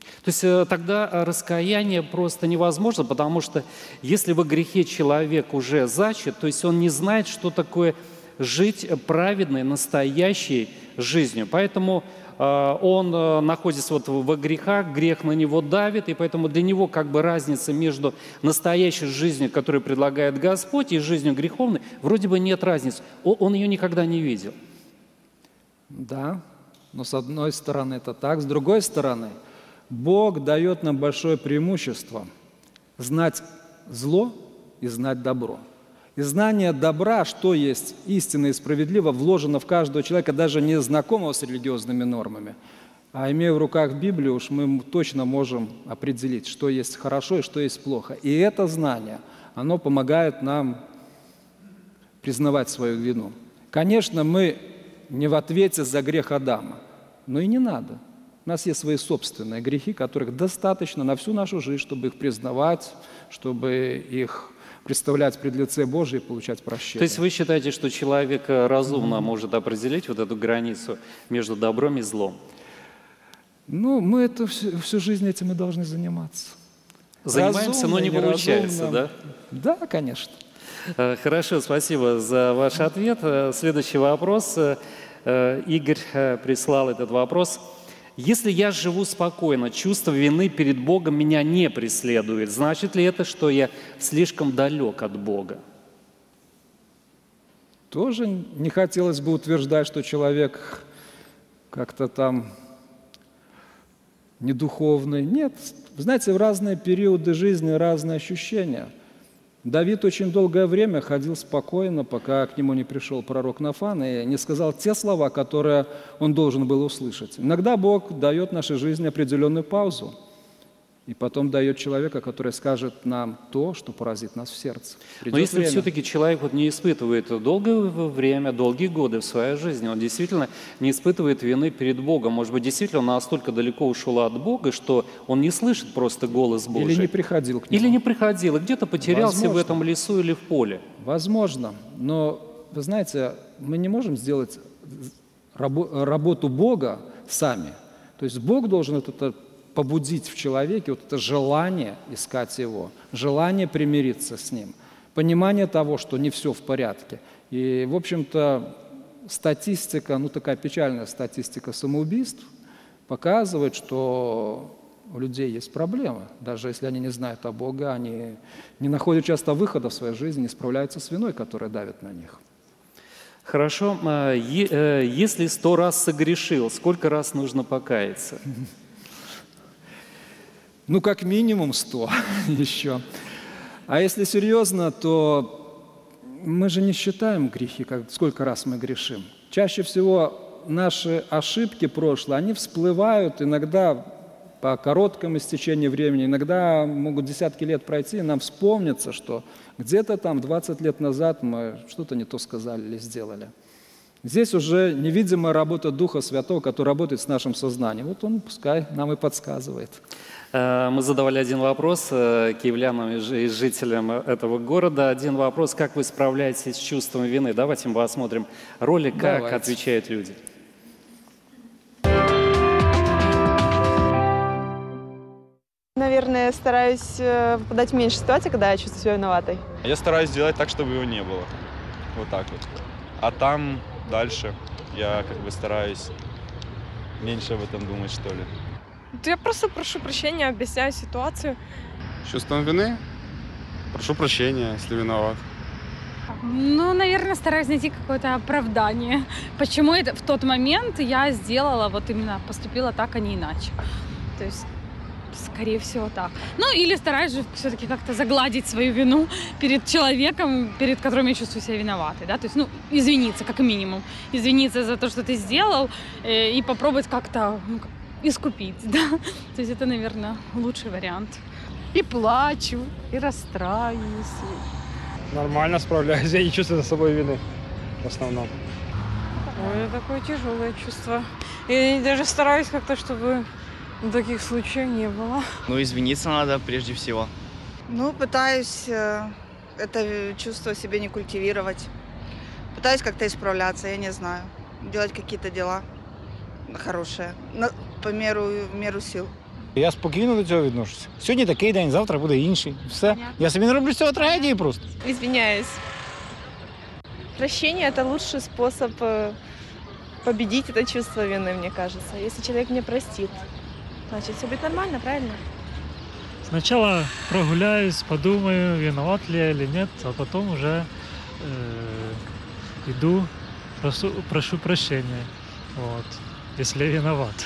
То есть э, тогда раскаяние просто невозможно, потому что если во грехе человек уже зачат, то есть он не знает, что такое жить праведной, настоящей жизнью. Поэтому э, он э, находится вот во грехах, грех на него давит, и поэтому для него как бы разница между настоящей жизнью, которую предлагает Господь, и жизнью греховной, вроде бы нет разницы. Он, он ее никогда не видел. Да, но с одной стороны это так, с другой стороны Бог дает нам большое преимущество знать зло и знать добро. И знание добра, что есть истинно и справедливо, вложено в каждого человека, даже не знакомого с религиозными нормами. А имея в руках Библию, уж мы точно можем определить, что есть хорошо и что есть плохо. И это знание, оно помогает нам признавать свою вину. Конечно, мы не в ответе за грех Адама, но и не надо. У нас есть свои собственные грехи, которых достаточно на всю нашу жизнь, чтобы их признавать, чтобы их представлять пред лице Божие и получать прощение. То есть вы считаете, что человек разумно mm-hmm. может определить вот эту границу между добром и злом? Ну, мы это всю, всю жизнь этим и должны заниматься. Занимаемся, разумно, но не получается, да? Да, конечно. Хорошо, спасибо за ваш ответ. Следующий вопрос. Игорь прислал этот вопрос. Если я живу спокойно, чувство вины перед Богом меня не преследует, значит ли это, что я слишком далек от Бога? Тоже не хотелось бы утверждать, что человек как-то там недуховный. Нет, знаете, в разные периоды жизни разные ощущения. Давид очень долгое время ходил спокойно, пока к нему не пришел пророк Нафан и не сказал те слова, которые он должен был услышать. Иногда Бог дает нашей жизни определенную паузу, и потом дает человека, который скажет нам то, что поразит нас в сердце. Придет Но если время. все-таки человек вот не испытывает долгое время, долгие годы в своей жизни, он действительно не испытывает вины перед Богом, может быть, действительно он настолько далеко ушел от Бога, что он не слышит просто голос Божий. Или не приходил к нему. Или не приходил, и где-то потерялся Возможно. в этом лесу или в поле. Возможно, но, вы знаете, мы не можем сделать работу Бога сами. То есть Бог должен это побудить в человеке вот это желание искать Его, желание примириться с Ним, понимание того, что не все в порядке. И, в общем-то, статистика, ну такая печальная статистика самоубийств показывает, что у людей есть проблемы. Даже если они не знают о Боге, они не находят часто выхода в своей жизни, не справляются с виной, которая давит на них. Хорошо. Если сто раз согрешил, сколько раз нужно покаяться? Ну, как минимум сто еще. А если серьезно, то мы же не считаем грехи, как, сколько раз мы грешим. Чаще всего наши ошибки прошлые, они всплывают иногда по короткому истечению времени, иногда могут десятки лет пройти, и нам вспомнится, что где-то там двадцать лет назад мы что-то не то сказали или сделали. Здесь уже невидимая работа Духа Святого, который работает с нашим сознанием. Вот он пускай нам и подсказывает. Мы задавали один вопрос киевлянам и жителям этого города. Один вопрос: как вы справляетесь с чувством вины? Давайте мы посмотрим ролик, как Давайте. отвечают люди. Наверное, стараюсь попадать в меньше ситуаций, когда я чувствую себя виноватой. Я стараюсь сделать так, чтобы его не было. Вот так вот. А там дальше я как бы стараюсь меньше об этом думать, что ли. Я просто прошу прощения, объясняю ситуацию. С чувством вины? Прошу прощения, если виноват. Ну, наверное, стараюсь найти какое-то оправдание. Почему это в тот момент я сделала, вот именно поступила так, а не иначе. То есть, скорее всего, так. Ну, или стараюсь же все-таки как-то загладить свою вину перед человеком, перед которым я чувствую себя виноватой, да, то есть, ну, извиниться, как минимум. Извиниться за то, что ты сделал, э, и попробовать как-то, ну, искупить, да. То есть это, наверное, лучший вариант. И плачу, и расстраиваюсь. Нормально справляюсь, я не чувствую за собой вины в основном. Ой, это такое тяжелое чувство. Я даже стараюсь как-то, чтобы таких случаев не было. Ну, извиниться надо прежде всего. Ну, пытаюсь э, это чувство себе не культивировать. Пытаюсь как-то исправляться, я не знаю. Делать какие-то дела хорошие, на, по меру, в меру сил. Я спокійно до цього відношуся. Сьогодні такий день, завтра буде інший. Все. Я собі не роблю з цього трагедії просто. Извиняюсь. Прощение – это лучший способ э, победить это чувство вины, мне кажется. Если человек не простит, значит, все будет нормально, правильно? Сначала прогуляюсь, подумаю, виноват ли я или нет, а потом уже э, иду, прошу, прошу прощения, вот, если я виноват.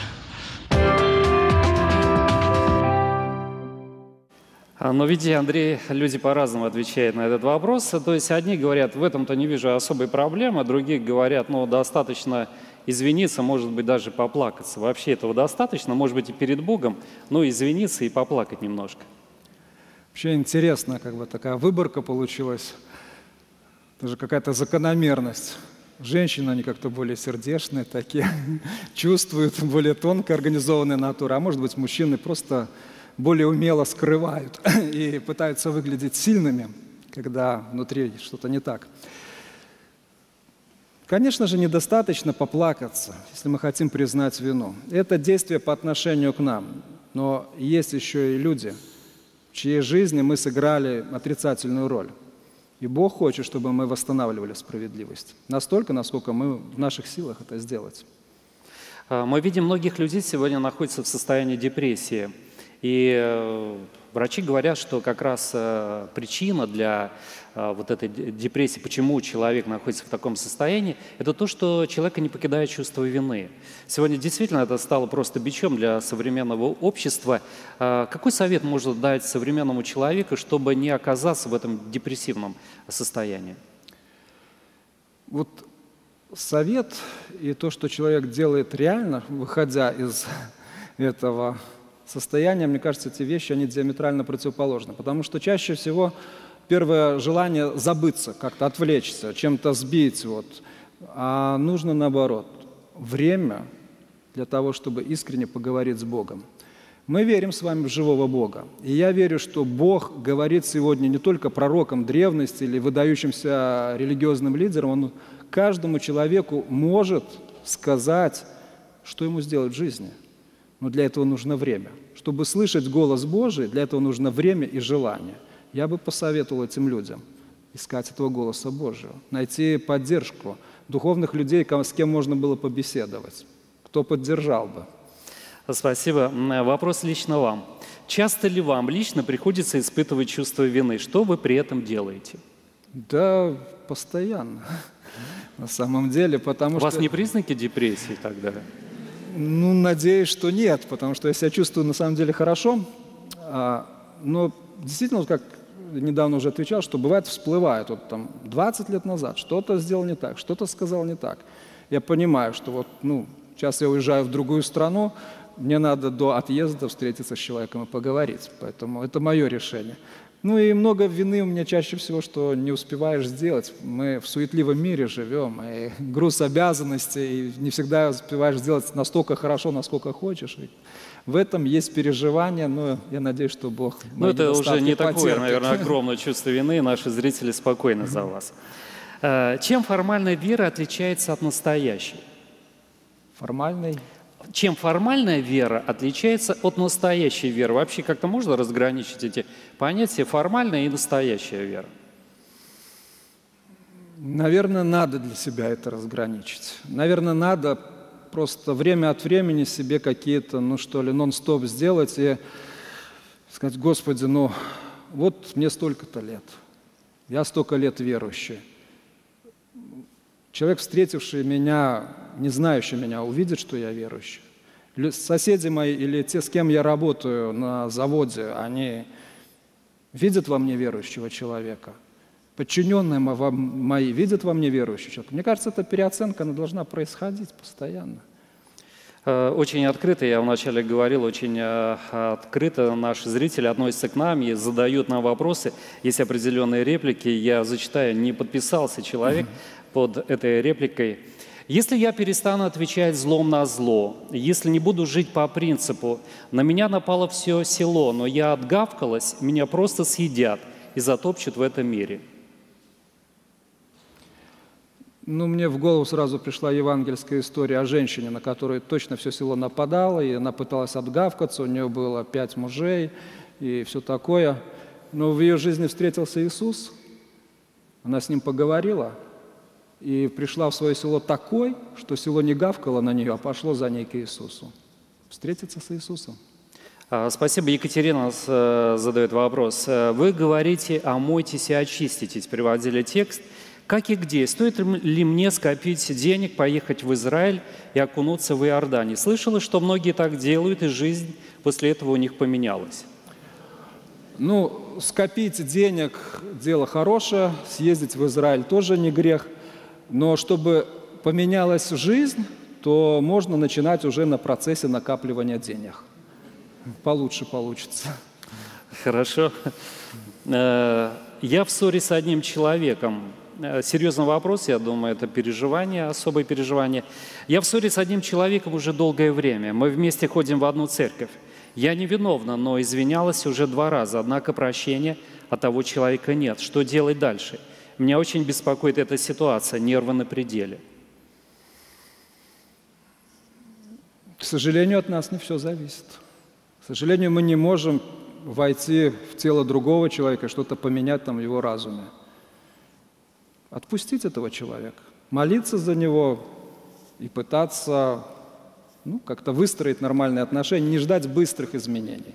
Но видите, Андрей, люди по-разному отвечают на этот вопрос. То есть одни говорят, в этом-то не вижу особой проблемы, другие говорят, ну, достаточно извиниться, может быть, даже поплакаться. Вообще этого достаточно, может быть, и перед Богом, но извиниться и поплакать немножко. Вообще интересно, как бы такая выборка получилась. Даже какая-то закономерность. Женщины, они как-то более сердечные, такие, чувствуют, более тонко организованная натура. А может быть, мужчины просто более умело скрывают и пытаются выглядеть сильными, когда внутри что-то не так. Конечно же, недостаточно поплакаться, если мы хотим признать вину. Это действие по отношению к нам. Но есть еще и люди, в чьей жизни мы сыграли отрицательную роль. И Бог хочет, чтобы мы восстанавливали справедливость. Настолько, насколько мы в наших силах это сделать. Мы видим, многих людей сегодня находятся в состоянии депрессии. И врачи говорят, что как раз причина для вот этой депрессии, почему человек находится в таком состоянии, это то, что человека не покидает чувство вины. Сегодня действительно это стало просто бичом для современного общества. Какой совет можно дать современному человеку, чтобы не оказаться в этом депрессивном состоянии? Вот совет и то, что человек делает реально, выходя из этого состояния, мне кажется, эти вещи, они диаметрально противоположны. Потому что чаще всего первое желание забыться, как-то отвлечься, чем-то сбить. Вот. А нужно наоборот. Время для того, чтобы искренне поговорить с Богом. Мы верим с вами в живого Бога. И я верю, что Бог говорит сегодня не только пророкам древности или выдающимся религиозным лидерам, Он каждому человеку может сказать, что ему сделать в жизни. Но для этого нужно время. Чтобы слышать голос Божий, для этого нужно время и желание. Я бы посоветовал этим людям искать этого голоса Божьего, найти поддержку духовных людей, с кем можно было побеседовать, кто поддержал бы. Спасибо. Вопрос лично вам. Часто ли вам лично приходится испытывать чувство вины? Что вы при этом делаете? Да, постоянно. На самом деле, потому что... У вас что... не признаки депрессии тогда? Ну, надеюсь, что нет, потому что я себя чувствую на самом деле хорошо. А, но действительно, вот как недавно уже отвечал, что бывает всплывает, вот там двадцать лет назад что-то сделал не так, что-то сказал не так. Я понимаю, что вот, ну, сейчас я уезжаю в другую страну, мне надо до отъезда встретиться с человеком и поговорить, поэтому это мое решение. Ну и много вины у меня чаще всего, что не успеваешь сделать. Мы в суетливом мире живем, и груз обязанностей, и не всегда успеваешь сделать настолько хорошо, насколько хочешь. И в этом есть переживания, но я надеюсь, что Бог Ну это уже не потерпит. такое, наверное, огромное чувство вины, наши зрители спокойны за вас. Чем формальная вера отличается от настоящей? Формальной? Чем формальная вера отличается от настоящей веры? Вообще как-то можно разграничить эти понятия, формальная и настоящая вера? Наверное, надо для себя это разграничить. Наверное, надо просто время от времени себе какие-то, ну что ли, нон-стоп сделать и сказать: Господи, ну вот мне столько-то лет, я столько лет верующий. Человек, встретивший меня, не знающий меня, увидит, что я верующий. Соседи мои или те, с кем я работаю на заводе, они видят во мне верующего человека. Подчиненные мои видят во мне верующего человека. Мне кажется, эта переоценка, она должна происходить постоянно. Очень открыто, я вначале говорил, очень открыто наши зрители относятся к нам и задают нам вопросы. Есть определенные реплики, я зачитаю, не подписался человек под этой репликой. Если я перестану отвечать злом на зло, если не буду жить по принципу «на меня напало все село, но я отгавкалась, меня просто съедят и затопчут в этом мире». Ну, мне в голову сразу пришла евангельская история о женщине, на которую точно все село нападало, и она пыталась отгавкаться, у нее было пять мужей и все такое. Но в ее жизни встретился Иисус, она с ним поговорила, и пришла в свое село такой, что село не гавкало на нее, а пошло за ней к Иисусу. Встретиться с Иисусом. Спасибо. Екатерина задает вопрос. Вы говорите «омойтесь и очиститесь», приводили текст. Как и где? Стоит ли мне скопить денег, поехать в Израиль и окунуться в Иордане? Слышала, что многие так делают, и жизнь после этого у них поменялась. Ну, скопить денег – дело хорошее, съездить в Израиль тоже не грех. Но чтобы поменялась жизнь, то можно начинать уже на процессе накапливания денег. Получше получится. Хорошо. Я в ссоре с одним человеком. Серьезный вопрос, я думаю, это переживание, особое переживание. Я в ссоре с одним человеком уже долгое время. Мы вместе ходим в одну церковь. Я невиновна, но извинялась уже два раза, однако прощения от того человека нет. Что делать дальше? Меня очень беспокоит эта ситуация, нервы на пределе. К сожалению, от нас не все зависит. К сожалению, мы не можем войти в тело другого человека, что-то поменять там в его разуме. Отпустить этого человека, молиться за него и пытаться ну, как-то выстроить нормальные отношения, не ждать быстрых изменений.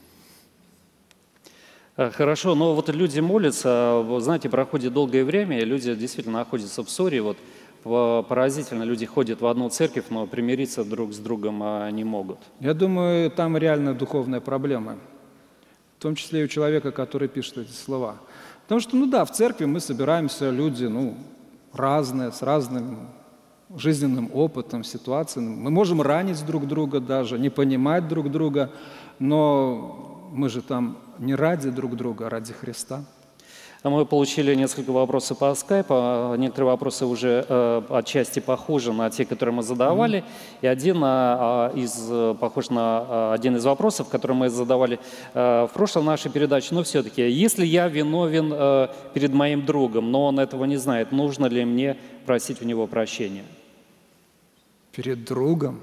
Хорошо, но вот люди молятся, знаете, проходит долгое время, и люди действительно находятся в ссоре. Вот поразительно, люди ходят в одну церковь, но примириться друг с другом не могут. Я думаю, там реально духовная проблема, в том числе и у человека, который пишет эти слова. Потому что, ну да, в церкви мы собираемся, люди, ну, разные, с разным жизненным опытом, ситуацией. Мы можем ранить друг друга даже, не понимать друг друга, но мы же там не ради друг друга, а ради Христа. Мы получили несколько вопросов по скайпу. Некоторые вопросы уже э, отчасти похожи на те, которые мы задавали. Mm-hmm. И один э, из, похож на э, один из вопросов, который мы задавали э, в прошлой нашей передаче. Но все-таки, если я виновен э, перед моим другом, но он этого не знает, нужно ли мне просить у него прощения? Перед другом?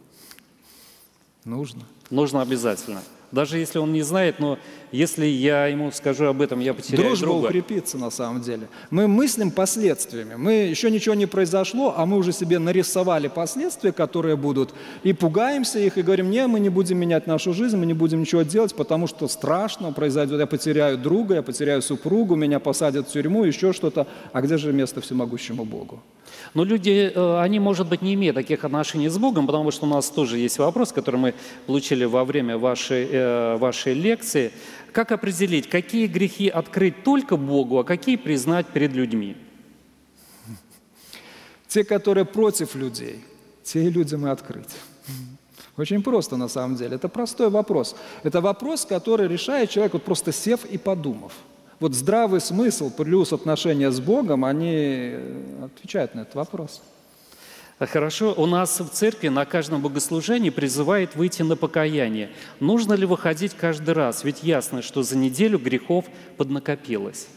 Нужно. Нужно обязательно. Даже если он не знает, но если я ему скажу об этом, я потеряю дружба друга. Укрепится на самом деле. Мы мыслим последствиями. Мы еще ничего не произошло, а мы уже себе нарисовали последствия, которые будут, и пугаемся их, и говорим, не, мы не будем менять нашу жизнь, мы не будем ничего делать, потому что страшно произойдет. Я потеряю друга, я потеряю супругу, меня посадят в тюрьму, еще что-то. А где же место всемогущему Богу? Но люди, они, может быть, не имеют таких отношений с Богом, потому что у нас тоже есть вопрос, который мы получили во время вашей, э, вашей лекции. Как определить, какие грехи открыть только Богу, а какие признать перед людьми? Те, которые против людей, те и людям и открыть. Очень просто на самом деле. Это простой вопрос. Это вопрос, который решает человек, вот просто сев и подумав. Вот здравый смысл плюс отношения с Богом, они отвечают на этот вопрос. Хорошо. У нас в церкви на каждом богослужении призывает выйти на покаяние. Нужно ли выходить каждый раз? Ведь ясно, что за неделю грехов поднакопилось.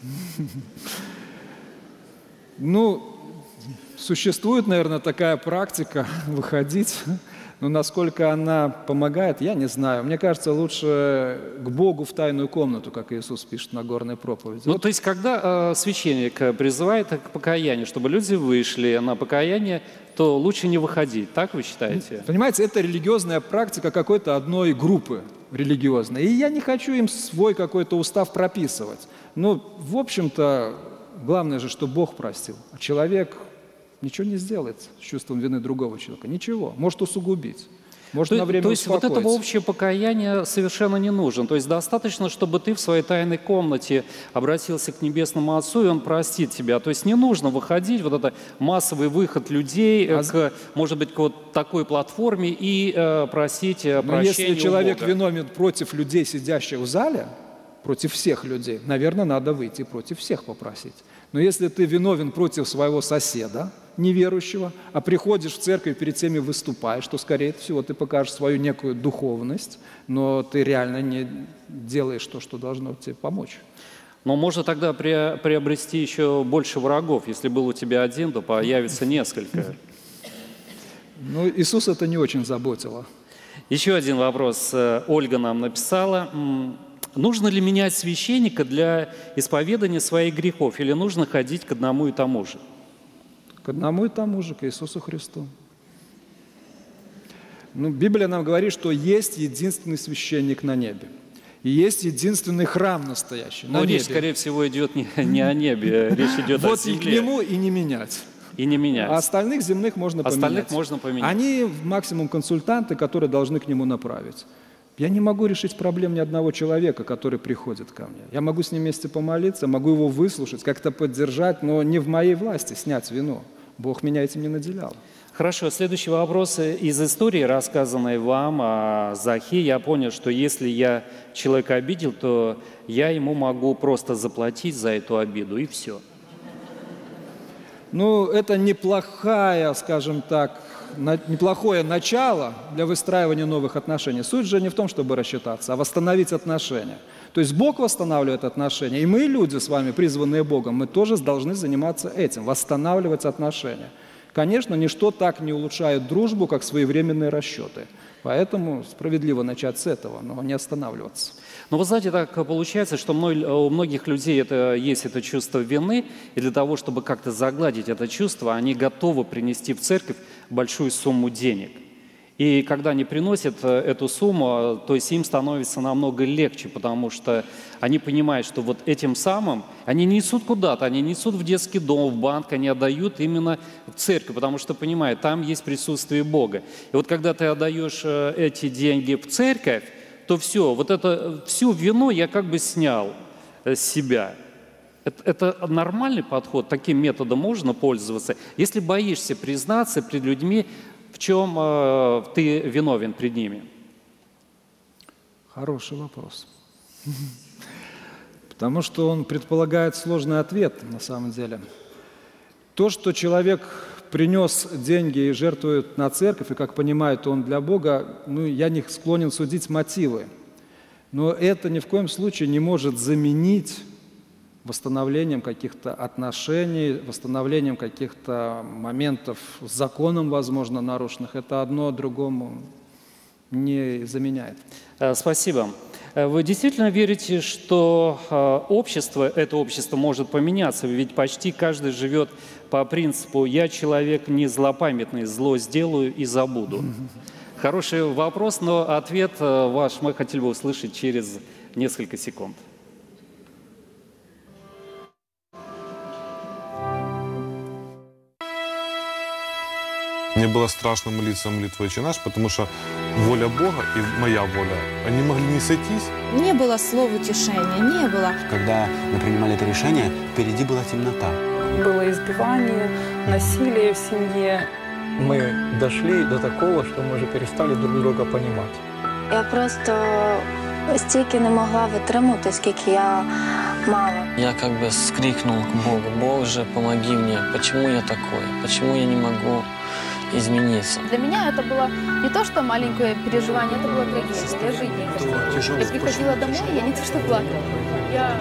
Ну, существует, наверное, такая практика выходить. Но насколько она помогает, я не знаю. Мне кажется, лучше к Богу в тайную комнату, как Иисус пишет на горной проповеди. Ну, вот. То есть, когда э, священник призывает к покаянию, чтобы люди вышли на покаяние, то лучше не выходить, так вы считаете? Понимаете, это религиозная практика какой-то одной группы религиозной. И я не хочу им свой какой-то устав прописывать. Но, в общем-то, главное же, что Бог простил. А человек ничего не сделает с чувством вины другого человека. Ничего. Может усугубить. Может то, на время то есть успокоить. вот этого общего покаяния совершенно не нужен. То есть достаточно, чтобы ты в своей тайной комнате обратился к Небесному Отцу, и Он простит тебя. То есть не нужно выходить, вот это массовый выход людей, а... к, может быть, к вот такой платформе и э, просить э, прощения. Но если человек Бога. виновен против людей, сидящих в зале, против всех людей, наверное, надо выйти против всех попросить. Но если ты виновен против своего соседа, неверующего, а приходишь в церковь и перед всеми выступаешь, то, скорее всего, ты покажешь свою некую духовность, но ты реально не делаешь то, что должно тебе помочь. Но можно тогда приобрести еще больше врагов. Если был у тебя один, то появится несколько. Ну, Иисус это не очень заботило. Еще один вопрос. Ольга нам написала. Нужно ли менять священника для исповедания своих грехов, или нужно ходить к одному и тому же? К одному и тому же, к Иисусу Христу. Ну, Библия нам говорит, что есть единственный священник на небе. И есть единственный храм настоящий на Но небе. речь, скорее всего, идет не, не о небе, речь идет о земле. Вот и к нему и не менять. И не менять. А остальных земных можно поменять. Остальных можно поменять. Они максимум консультанты, которые должны к нему направить. Я не могу решить проблем ни одного человека, который приходит ко мне. Я могу с ним вместе помолиться, могу его выслушать, как-то поддержать, но не в моей власти снять вину. Бог меня этим не наделял. Хорошо, следующий вопрос. Из истории, рассказанной вам о Захе, я понял, что если я человека обидел, то я ему могу просто заплатить за эту обиду, и все. Ну, это неплохая, скажем так, неплохое начало для выстраивания новых отношений. Суть же не в том, чтобы рассчитаться, а восстановить отношения. То есть Бог восстанавливает отношения, и мы, люди с вами, призванные Богом, мы тоже должны заниматься этим, восстанавливать отношения. Конечно, ничто так не улучшает дружбу, как своевременные расчеты. Поэтому справедливо начать с этого, но не останавливаться. Но вы знаете, так получается, что у многих людей это, есть это чувство вины, и для того, чтобы как-то загладить это чувство, они готовы принести в церковь большую сумму денег. И когда они приносят эту сумму, то есть им становится намного легче, потому что они понимают, что вот этим самым они несут куда-то, они несут в детский дом, в банк, они отдают именно в церковь, потому что понимают, там есть присутствие Бога. И вот когда ты отдаешь эти деньги в церковь, то все, вот это, всю вину я как бы снял с себя. Это, это нормальный подход, таким методом можно пользоваться. Если боишься признаться перед людьми, в чем э, ты виновен пред ними? Хороший вопрос. Потому что он предполагает сложный ответ, на самом деле. То, что человек принес деньги и жертвует на церковь, и, как понимает он для Бога, ну, я не склонен судить мотивы. Но это ни в коем случае не может заменить восстановлением каких-то отношений, восстановлением каких-то моментов с законом, возможно, нарушенных. Это одно другому не заменяет. Спасибо. Вы действительно верите, что общество, это общество может поменяться? Ведь почти каждый живет по принципу «я человек не злопамятный, зло сделаю и забуду». Хороший вопрос, но ответ ваш мы хотели бы услышать через несколько секунд. Мне было страшно молиться молитву «Отче наш», потому что воля Бога и моя воля, они могли не сойтись. Не было слов утешения, не было. Когда мы принимали это решение, впереди была темнота. Было избивание, насилие в семье. Мы дошли до такого, что мы уже перестали друг друга понимать. Я просто стільки не могла витримати, скільки я мала. Я как бы скрикнул к Богу: «Боже, помоги мне, почему я такой, почему я не могу измениться?» Для меня это было не то, что маленькое переживание, это было трагедия. Я жить не хотела. Я приходила домой, я не то что плакала. Я...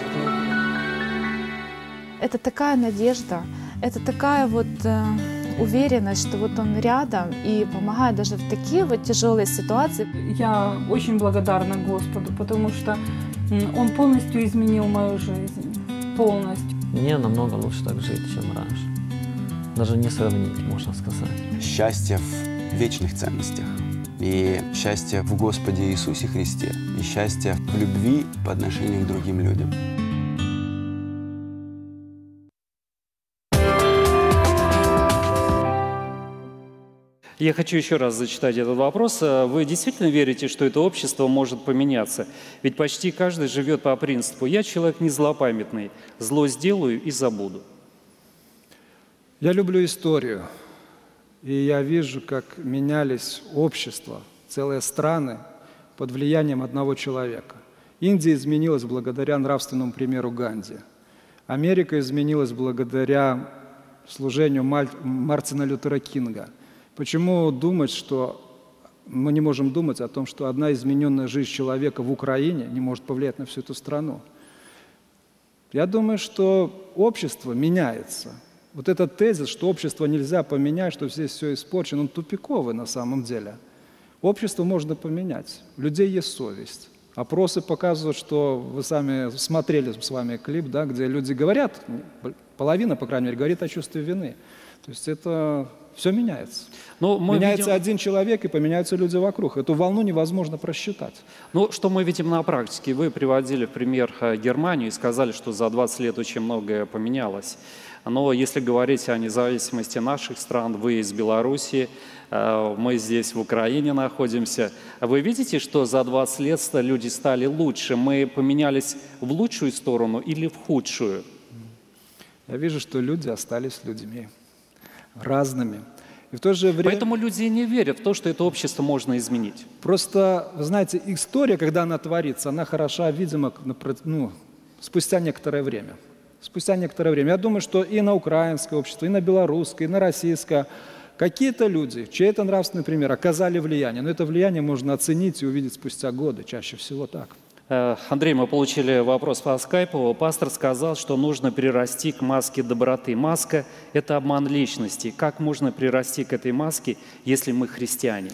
Это такая надежда, это такая вот э, уверенность, что вот он рядом и помогает даже в такие вот тяжелые ситуации. Я очень благодарна Господу, потому что Он полностью изменил мою жизнь. Полностью. Мне намного лучше так жить, чем раньше. Даже не сравнить, можно сказать. Счастье в вечных ценностях. И счастье в Господе Иисусе Христе. И счастье в любви по отношению к другим людям. Я хочу еще раз зачитать этот вопрос. Вы действительно верите, что это общество может поменяться? Ведь почти каждый живет по принципу «я человек не злопамятный, зло сделаю и забуду». Я люблю историю, и я вижу, как менялись общества, целые страны под влиянием одного человека. Индия изменилась благодаря нравственному примеру Ганди. Америка изменилась благодаря служению Мартина Лютера Кинга. Почему думать, что мы не можем думать о том, что одна измененная жизнь человека в Украине не может повлиять на всю эту страну? Я думаю, что общество меняется. Вот этот тезис, что общество нельзя поменять, что здесь все испорчено, он тупиковый на самом деле. Общество можно поменять. У людей есть совесть. Опросы показывают, что вы сами смотрели с вами клип, да, где люди говорят, половина, по крайней мере, говорит о чувстве вины. То есть это все меняется. Но мы меняется видим... один человек, и поменяются люди вокруг. Эту волну невозможно просчитать. Ну, что мы видим на практике? Вы приводили в пример Германию и сказали, что за двадцать лет очень многое поменялось. Но если говорить о независимости наших стран, вы из Беларуси, мы здесь в Украине находимся. Вы видите, что за двадцать лет люди стали лучше? Мы поменялись в лучшую сторону или в худшую? Я вижу, что люди остались людьми, разными. И в то же время... Поэтому люди не верят в то, что это общество можно изменить. Просто, вы знаете, история, когда она творится, она хороша, видимо, ну, спустя некоторое время. Спустя некоторое время. Я думаю, что и на украинское общество, и на белорусское, и на российское какие-то люди, чей-то нравственный пример, оказали влияние. Но это влияние можно оценить и увидеть спустя годы, чаще всего так. Андрей, мы получили вопрос по скайпу. Пастор сказал, что нужно прирасти к маске доброты. Маска – это обман личности. Как можно прирасти к этой маске, если мы христиане?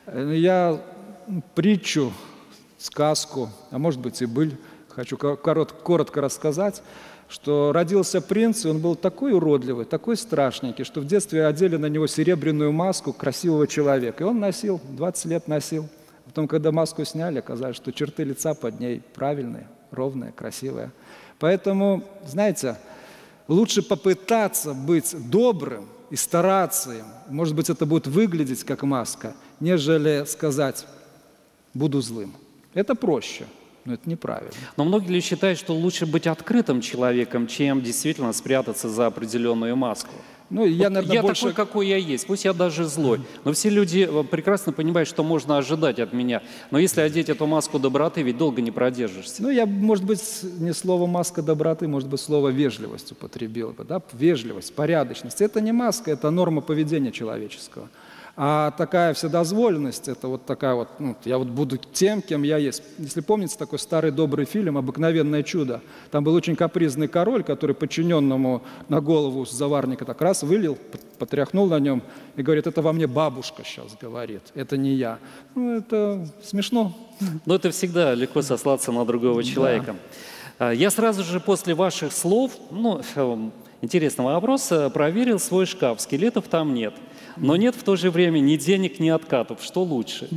Я притчу, сказку, а может быть и быль, хочу коротко, коротко рассказать, что родился принц, и он был такой уродливый, такой страшненький, что в детстве одели на него серебряную маску красивого человека. И он носил, двадцать лет носил. Потом, когда маску сняли, оказалось, что черты лица под ней правильные, ровные, красивые. Поэтому, знаете, лучше попытаться быть добрым и стараться им. Может быть, это будет выглядеть как маска, нежели сказать «буду злым». Это проще, но это неправильно. Но многие ли считают, что лучше быть открытым человеком, чем действительно спрятаться за определенную маску? Ну, я, наверное, я больше... такой, какой я есть, пусть я даже злой. Но все люди прекрасно понимают, что можно ожидать от меня. Но если одеть эту маску доброты, ведь долго не продержишься. Ну, я, может быть, не слово «маска доброты», может быть, слово «вежливость» употребил бы. Да? Вежливость, порядочность. Это не маска, это норма поведения человеческого. А такая вседозволенность, это вот такая вот, ну, я вот буду тем, кем я есть. Если помните такой старый добрый фильм «Обыкновенное чудо», там был очень капризный король, который подчиненному на голову с заварника так раз вылил, потряхнул на нем и говорит: это во мне бабушка сейчас говорит, это не я. Ну, это смешно. Но это всегда легко сослаться на другого человека. Да. Я сразу же после ваших слов, ну, интересного вопроса, проверил свой шкаф, скелетов там нет. Но нет в то же время ни денег, ни откатов. Что лучше?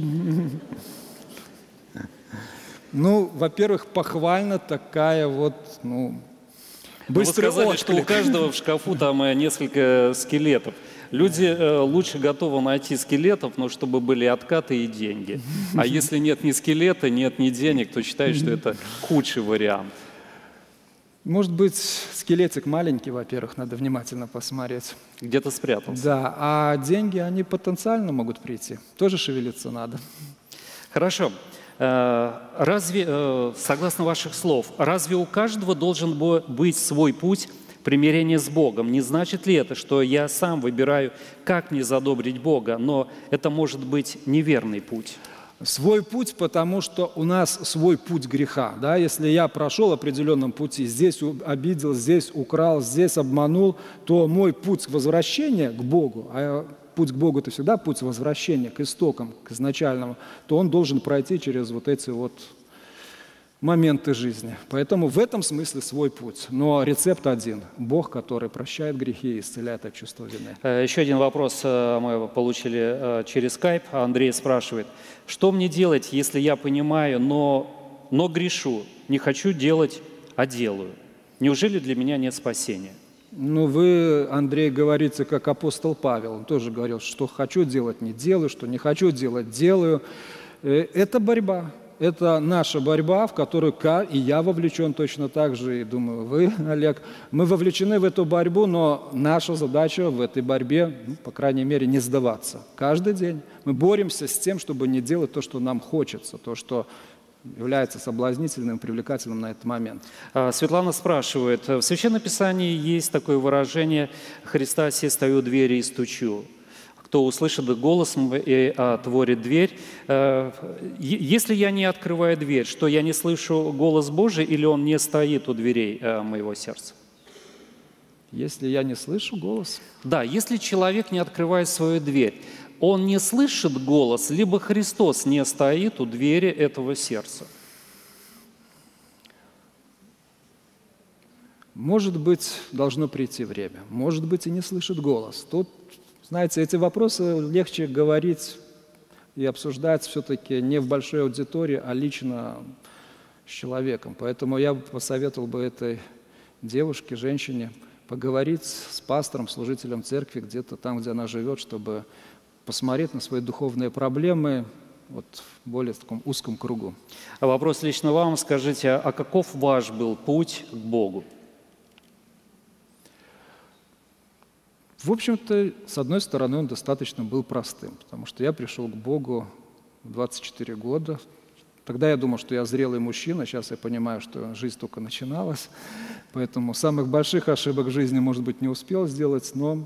Ну, во-первых, похвально такая вот, ну, быстрый Вы сказали, отклик. что у каждого в шкафу там несколько скелетов. Люди э, лучше готовы найти скелетов, но чтобы были откаты и деньги. А если нет ни скелета, нет ни денег, то считают, что это худший вариант. Может быть, скелетик маленький, во-первых, надо внимательно посмотреть. Где-то спрятался. Да, а деньги, они потенциально могут прийти. Тоже шевелиться надо. Хорошо. Разве, согласно ваших слов, разве у каждого должен быть свой путь примирения с Богом? Не значит ли это, что я сам выбираю, как мне задобрить Бога, но это может быть неверный путь? Свой путь, потому что у нас свой путь греха. Да? Если я прошел определенном пути, здесь обидел, здесь украл, здесь обманул, то мой путь возвращения к Богу, а путь к Богу – это всегда путь возвращения к истокам, к изначальному, то он должен пройти через вот эти вот моменты жизни. Поэтому в этом смысле свой путь. Но рецепт один – Бог, который прощает грехи и исцеляет от чувства вины. Еще один вопрос мы получили через скайп. Андрей спрашивает: что мне делать, если я понимаю, но, но грешу, не хочу делать, а делаю? Неужели для меня нет спасения? Ну, вы, Андрей, говорите, как апостол Павел. Он тоже говорил, что хочу делать, не делаю, что не хочу делать, делаю. Это борьба. Это наша борьба, в которую и я вовлечен точно так же, и, думаю, вы, Олег. Мы вовлечены в эту борьбу, но наша задача в этой борьбе, ну, по крайней мере, не сдаваться. Каждый день мы боремся с тем, чтобы не делать то, что нам хочется, то, что является соблазнительным, привлекательным на этот момент. Светлана спрашивает: в Священном Писании есть такое выражение «Христа се стою у двери и стучу». Кто услышит голос мой и отворит дверь. Если я не открываю дверь, что я не слышу голос Божий или он не стоит у дверей моего сердца? Если я не слышу голос? Да, если человек не открывает свою дверь, он не слышит голос, либо Христос не стоит у двери этого сердца. Может быть, должно прийти время, может быть, и не слышит голос. Тут, знаете, эти вопросы легче говорить и обсуждать все-таки не в большой аудитории, а лично с человеком. Поэтому я посоветовал бы этой девушке, женщине, поговорить с пастором, служителем церкви, где-то там, где она живет, чтобы посмотреть на свои духовные проблемы вот, в более таком узком кругу. А вопрос лично вам. Скажите, а каков ваш был путь к Богу? В общем-то, с одной стороны, он достаточно был простым, потому что я пришел к Богу в двадцать четыре года. Тогда я думал, что я зрелый мужчина, сейчас я понимаю, что жизнь только начиналась, поэтому самых больших ошибок в жизни, может быть, не успел сделать, но,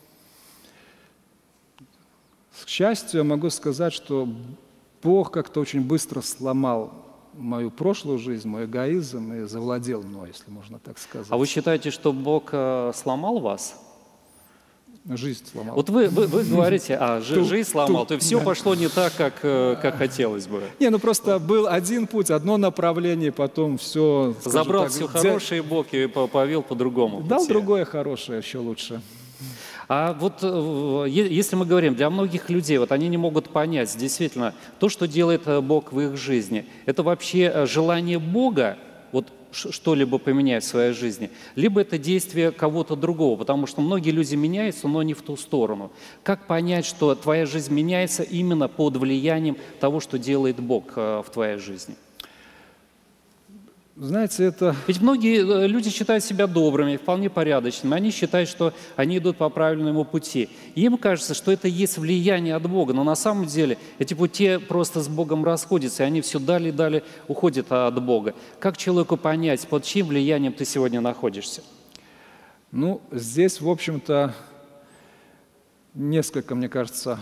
к счастью, я могу сказать, что Бог как-то очень быстро сломал мою прошлую жизнь, мой эгоизм и завладел мной, если можно так сказать. А вы считаете, что Бог э, сломал вас? Жизнь сломал. Вот вы, вы, вы говорите, а, жизнь сломал, то все пошло не так, как, как хотелось бы. Не, ну просто был один путь, одно направление, потом все... Забрал так, все взял... хорошее Бог и повел по другому пути. Дал другое хорошее, еще лучше. А вот если мы говорим, для многих людей, вот они не могут понять, действительно, то, что делает Бог в их жизни, это вообще желание Бога, вот что-либо поменять в своей жизни, либо это действие кого-то другого, потому что многие люди меняются, но не в ту сторону. Как понять, что твоя жизнь меняется именно под влиянием того, что делает Бог в твоей жизни? Знаете, это... Ведь многие люди считают себя добрыми, вполне порядочными. Они считают, что они идут по правильному пути. И им кажется, что это есть влияние от Бога. Но на самом деле эти пути просто с Богом расходятся, и они все далее и далее уходят от Бога. Как человеку понять, под чьим влиянием ты сегодня находишься? Ну, здесь, в общем-то, несколько, мне кажется,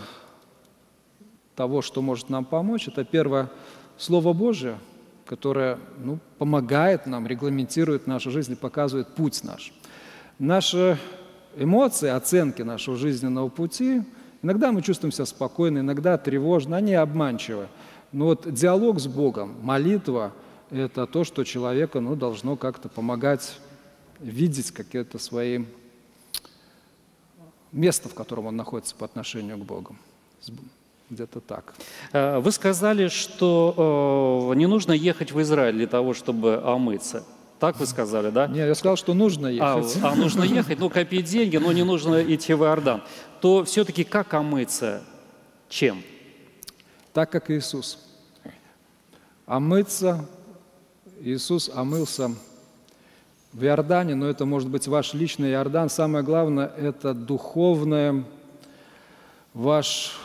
того, что может нам помочь. Это первое – Слово Божие, которая ну, помогает нам, регламентирует нашу жизнь и показывает путь наш. Наши эмоции, оценки нашего жизненного пути, иногда мы чувствуем себя спокойно, иногда тревожно, они обманчивы. Но вот диалог с Богом, молитва – это то, что человеку ну, должно как-то помогать видеть какие-то свои место, в котором он находится по отношению к Богу. Где-то так. Вы сказали, что э, не нужно ехать в Израиль для того, чтобы омыться. Так вы сказали, да? Нет, я сказал, что нужно ехать. А, а нужно ехать, ну, копить деньги, но не нужно идти в Иордан. То все-таки как омыться? Чем? Так, как Иисус. Омыться. Иисус омылся в Иордане, но это может быть ваш личный Иордан. Самое главное – это духовное, ваш...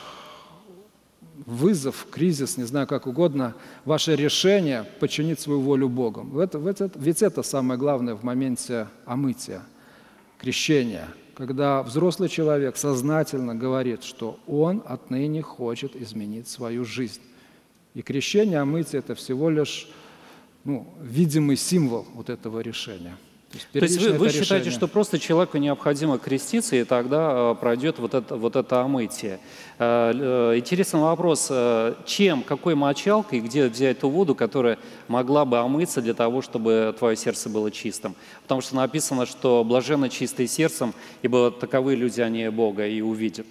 вызов, кризис, не знаю, как угодно, ваше решение подчинить свою волю Богу. Это, это, ведь это самое главное в моменте омытия, крещения, когда взрослый человек сознательно говорит, что он отныне хочет изменить свою жизнь. И крещение, омытие – это всего лишь ну, видимый символ вот этого решения. То есть, То есть вы, вы считаете, что просто человеку необходимо креститься, и тогда пройдет вот это, вот это омытие. Интересный вопрос, чем, какой мочалкой, где взять ту воду, которая могла бы омыться для того, чтобы твое сердце было чистым? Потому что написано, что блаженно чистые сердцем, ибо таковы люди, они Бога и увидят.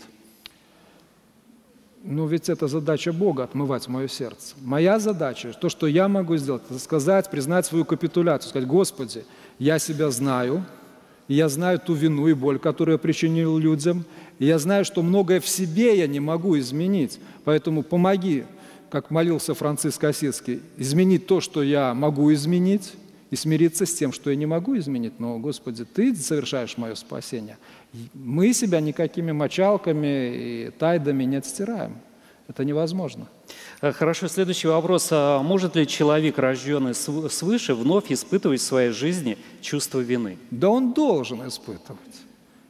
Ну, ведь это задача Бога – отмывать мое сердце. Моя задача, то, что я могу сделать, это сказать, признать свою капитуляцию, сказать: Господи, я себя знаю, и я знаю ту вину и боль, которую я причинил людям, и я знаю, что многое в себе я не могу изменить, поэтому помоги, как молился Франциск Осетский, изменить то, что я могу изменить, и смириться с тем, что я не могу изменить. Но, Господи, Ты совершаешь мое спасение. Мы себя никакими мочалками и тайдами не отстираем. Это невозможно. Хорошо, следующий вопрос. Может ли человек, рожденный свыше, вновь испытывать в своей жизни чувство вины? Да он должен испытывать.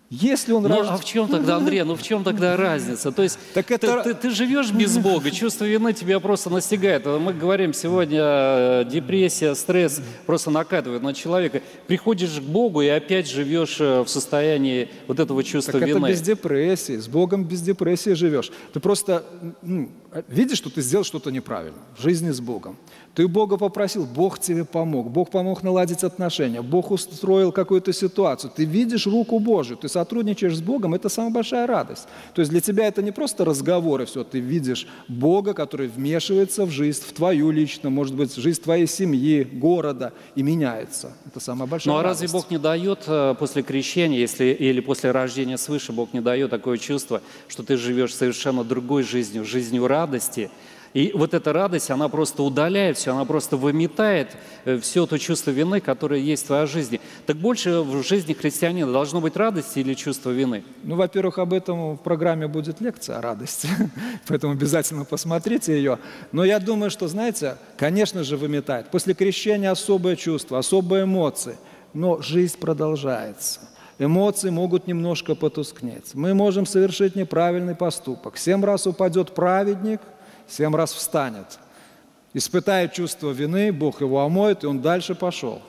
Если он ну, рожд... а в чем тогда, Андрей, ну в чем тогда разница? То есть так это... ты, ты, ты живешь без Бога, чувство вины тебя просто настигает. Мы говорим сегодня, депрессия, стресс просто накатывает на человека. Приходишь к Богу и опять живешь в состоянии вот этого чувства так вины. Это без депрессии, с Богом без депрессии живешь. Ты просто ну, видишь, что ты сделал что-то неправильно в жизни с Богом. Ты Бога попросил, Бог тебе помог, Бог помог наладить отношения, Бог устроил какую-то ситуацию. Ты видишь руку Божию, ты сотрудничаешь с Богом, это самая большая радость. То есть для тебя это не просто разговоры, все, ты видишь Бога, который вмешивается в жизнь, в твою лично, может быть, в жизнь твоей семьи, города и меняется. Это самая большая радость. Ну а радость. разве Бог не дает после крещения, если, или после рождения свыше, Бог не дает такое чувство, что ты живешь совершенно другой жизнью, жизнью радости? И вот эта радость, она просто удаляет все, она просто выметает все то чувство вины, которое есть в твоей жизни. Так больше в жизни христианина должно быть радости или чувство вины? Ну, во-первых, об этом в программе будет лекция о радости, поэтому обязательно посмотрите ее. Но я думаю, что, знаете, конечно же, выметает. После крещения особое чувство, особые эмоции, но жизнь продолжается. Эмоции могут немножко потускнеть. Мы можем совершить неправильный поступок. Семь раз упадет праведник, семь раз встанет. Испытает чувство вины, Бог его омоет, и он дальше пошел.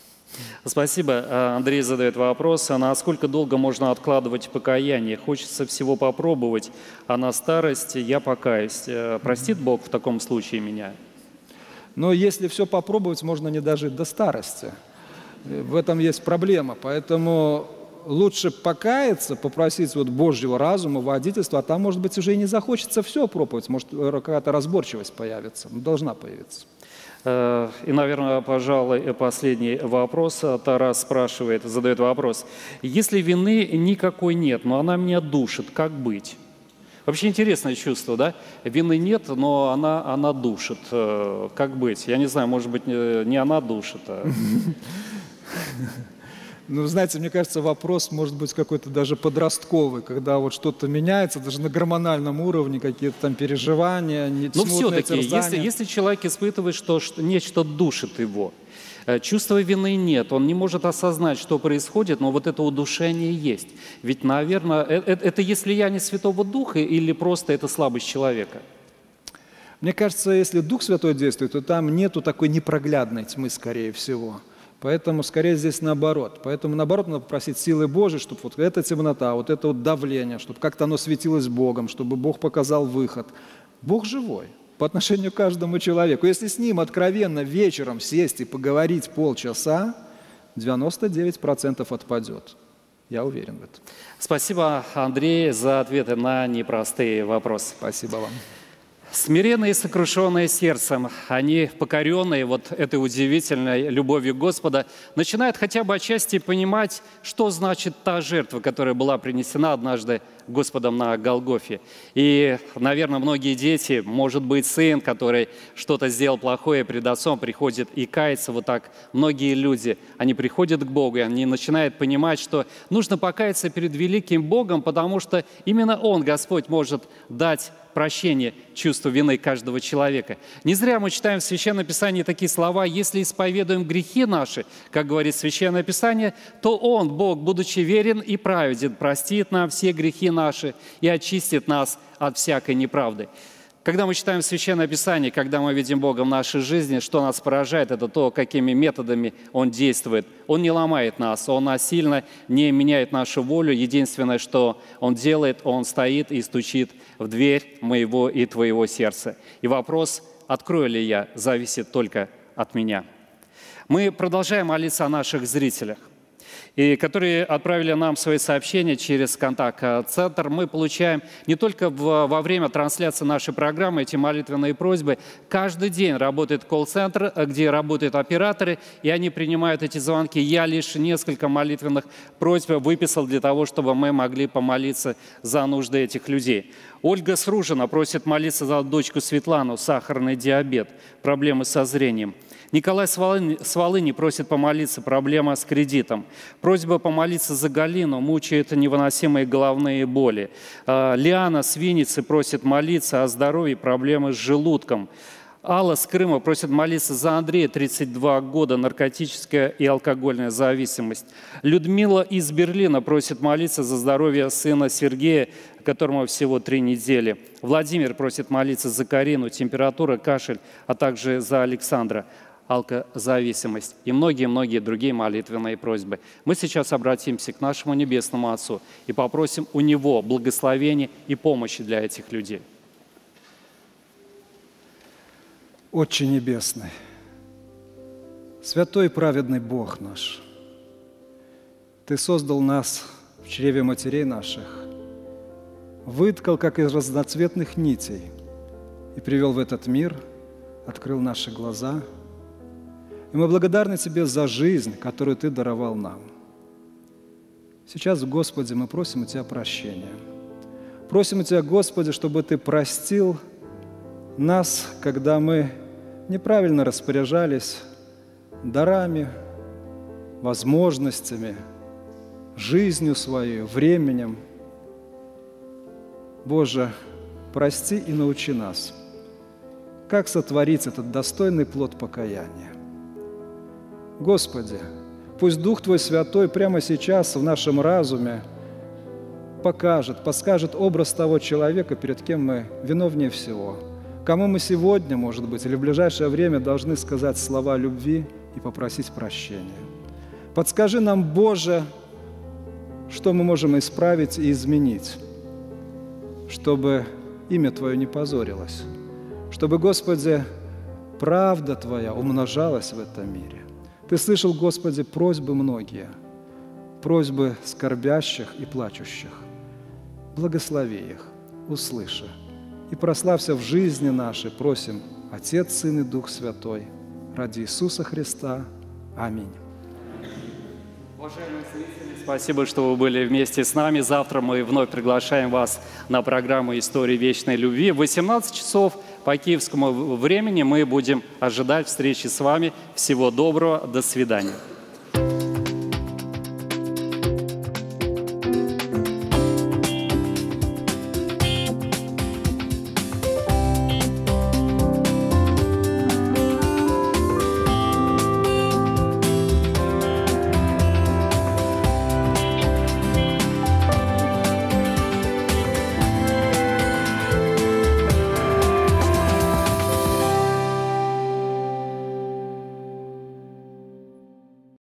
Спасибо. Андрей задает вопрос. А насколько долго можно откладывать покаяние? Хочется всего попробовать, а на старости я покаюсь. Простит Бог в таком случае меня? Но если все попробовать, можно не дожить до старости. В этом есть проблема. Поэтому лучше покаяться, попросить вот Божьего разума, водительства, а там, может быть, уже и не захочется все пробовать, может, какая-то разборчивость появится, ну, должна появиться. И, наверное, пожалуй, последний вопрос. Тарас спрашивает, задает вопрос. Если вины никакой нет, но она меня душит, как быть? Вообще интересное чувство, да? Вины нет, но она, она душит. Как быть? Я не знаю, может быть, не она душит, а... Ну, знаете, мне кажется, вопрос может быть какой-то даже подростковый, когда вот что-то меняется, даже на гормональном уровне, какие-то там переживания, но все-таки, если, если человек испытывает, что, что нечто душит его, чувства вины нет, он не может осознать, что происходит, но вот это удушение есть. Ведь, наверное, это, это если я не Святого Духа или просто это слабость человека? Мне кажется, если Дух Святой действует, то там нету такой непроглядной тьмы, скорее всего. Поэтому, скорее, здесь наоборот. Поэтому, наоборот, надо попросить силы Божьей, чтобы вот эта темнота, вот это вот давление, чтобы как-то оно светилось Богом, чтобы Бог показал выход. Бог живой по отношению к каждому человеку. Если с Ним откровенно вечером сесть и поговорить полчаса, девяносто девять процентов отпадет. Я уверен в этом. Спасибо, Андрей, за ответы на непростые вопросы. Спасибо вам. Смиренные и сокрушенные сердцем, они, покоренные вот этой удивительной любовью Господа, начинают хотя бы отчасти понимать, что значит та жертва, которая была принесена однажды Господом на Голгофе. И, наверное, многие дети, может быть, сын, который что-то сделал плохое пред отцом, приходит и кается вот так. Многие люди, они приходят к Богу, и они начинают понимать, что нужно покаяться перед великим Богом, потому что именно Он, Господь, может дать прощение чувства вины каждого человека. Не зря мы читаем в Священном Писании такие слова: «Если исповедуем грехи наши, как говорит Священное Писание, то Он, Бог, будучи верен и праведен, простит нам все грехи наши и очистит нас от всякой неправды». Когда мы читаем Священное Писание, когда мы видим Бога в нашей жизни, что нас поражает, это то, какими методами Он действует. Он не ломает нас, Он насильно не меняет нашу волю. Единственное, что Он делает, Он стоит и стучит в дверь моего и твоего сердца. И вопрос, открою ли я, зависит только от меня. Мы продолжаем молиться о наших зрителях, и которые отправили нам свои сообщения через контакт-центр. Мы получаем не только в, во время трансляции нашей программы эти молитвенные просьбы. Каждый день работает колл-центр, где работают операторы, и они принимают эти звонки. Я лишь несколько молитвенных просьб выписал для того, чтобы мы могли помолиться за нужды этих людей. Ольга Сружина просит молиться за дочку Светлану, сахарный диабет, проблемы со зрением. Николай с Волыни просит помолиться, проблема с кредитом. Просьба помолиться за Галину, мучает невыносимые головные боли. Лиана с Винницы просит молиться о здоровье, проблемы с желудком. Алла с Крыма просит молиться за Андрея, тридцать два года, наркотическая и алкогольная зависимость. Людмила из Берлина просит молиться за здоровье сына Сергея, которому всего три недели. Владимир просит молиться за Карину, температура, кашель, а также за Александра, алкозависимость и многие-многие другие молитвенные просьбы. Мы сейчас обратимся к нашему Небесному Отцу и попросим у Него благословения и помощи для этих людей. Отче Небесный, святой и праведный Бог наш, Ты создал нас в чреве матерей наших, выткал, как из разноцветных нитей, и привел в этот мир, открыл наши глаза. И мы благодарны Тебе за жизнь, которую Ты даровал нам. Сейчас, Господи, мы просим у Тебя прощения. Просим у Тебя, Господи, чтобы Ты простил нас, когда мы неправильно распоряжались дарами, возможностями, жизнью своей, временем. Боже, прости и научи нас, как сотворить этот достойный плод покаяния. Господи, пусть Дух Твой Святой прямо сейчас в нашем разуме покажет, подскажет образ того человека, перед кем мы виновнее всего, кому мы сегодня, может быть, или в ближайшее время должны сказать слова любви и попросить прощения. Подскажи нам, Боже, что мы можем исправить и изменить, чтобы имя Твое не позорилось, чтобы, Господи, правда Твоя умножалась в этом мире. Ты слышал, Господи, просьбы многие, просьбы скорбящих и плачущих. Благослови их, услыши. И прославься в жизни нашей, просим, Отец, Сын и Дух Святой, ради Иисуса Христа. Аминь. Уважаемые зрители, спасибо, что вы были вместе с нами. Завтра мы вновь приглашаем вас на программу «История вечной любви». В восемнадцать часов по киевскому времени мы будем ожидать встречи с вами. Всего доброго, до свидания.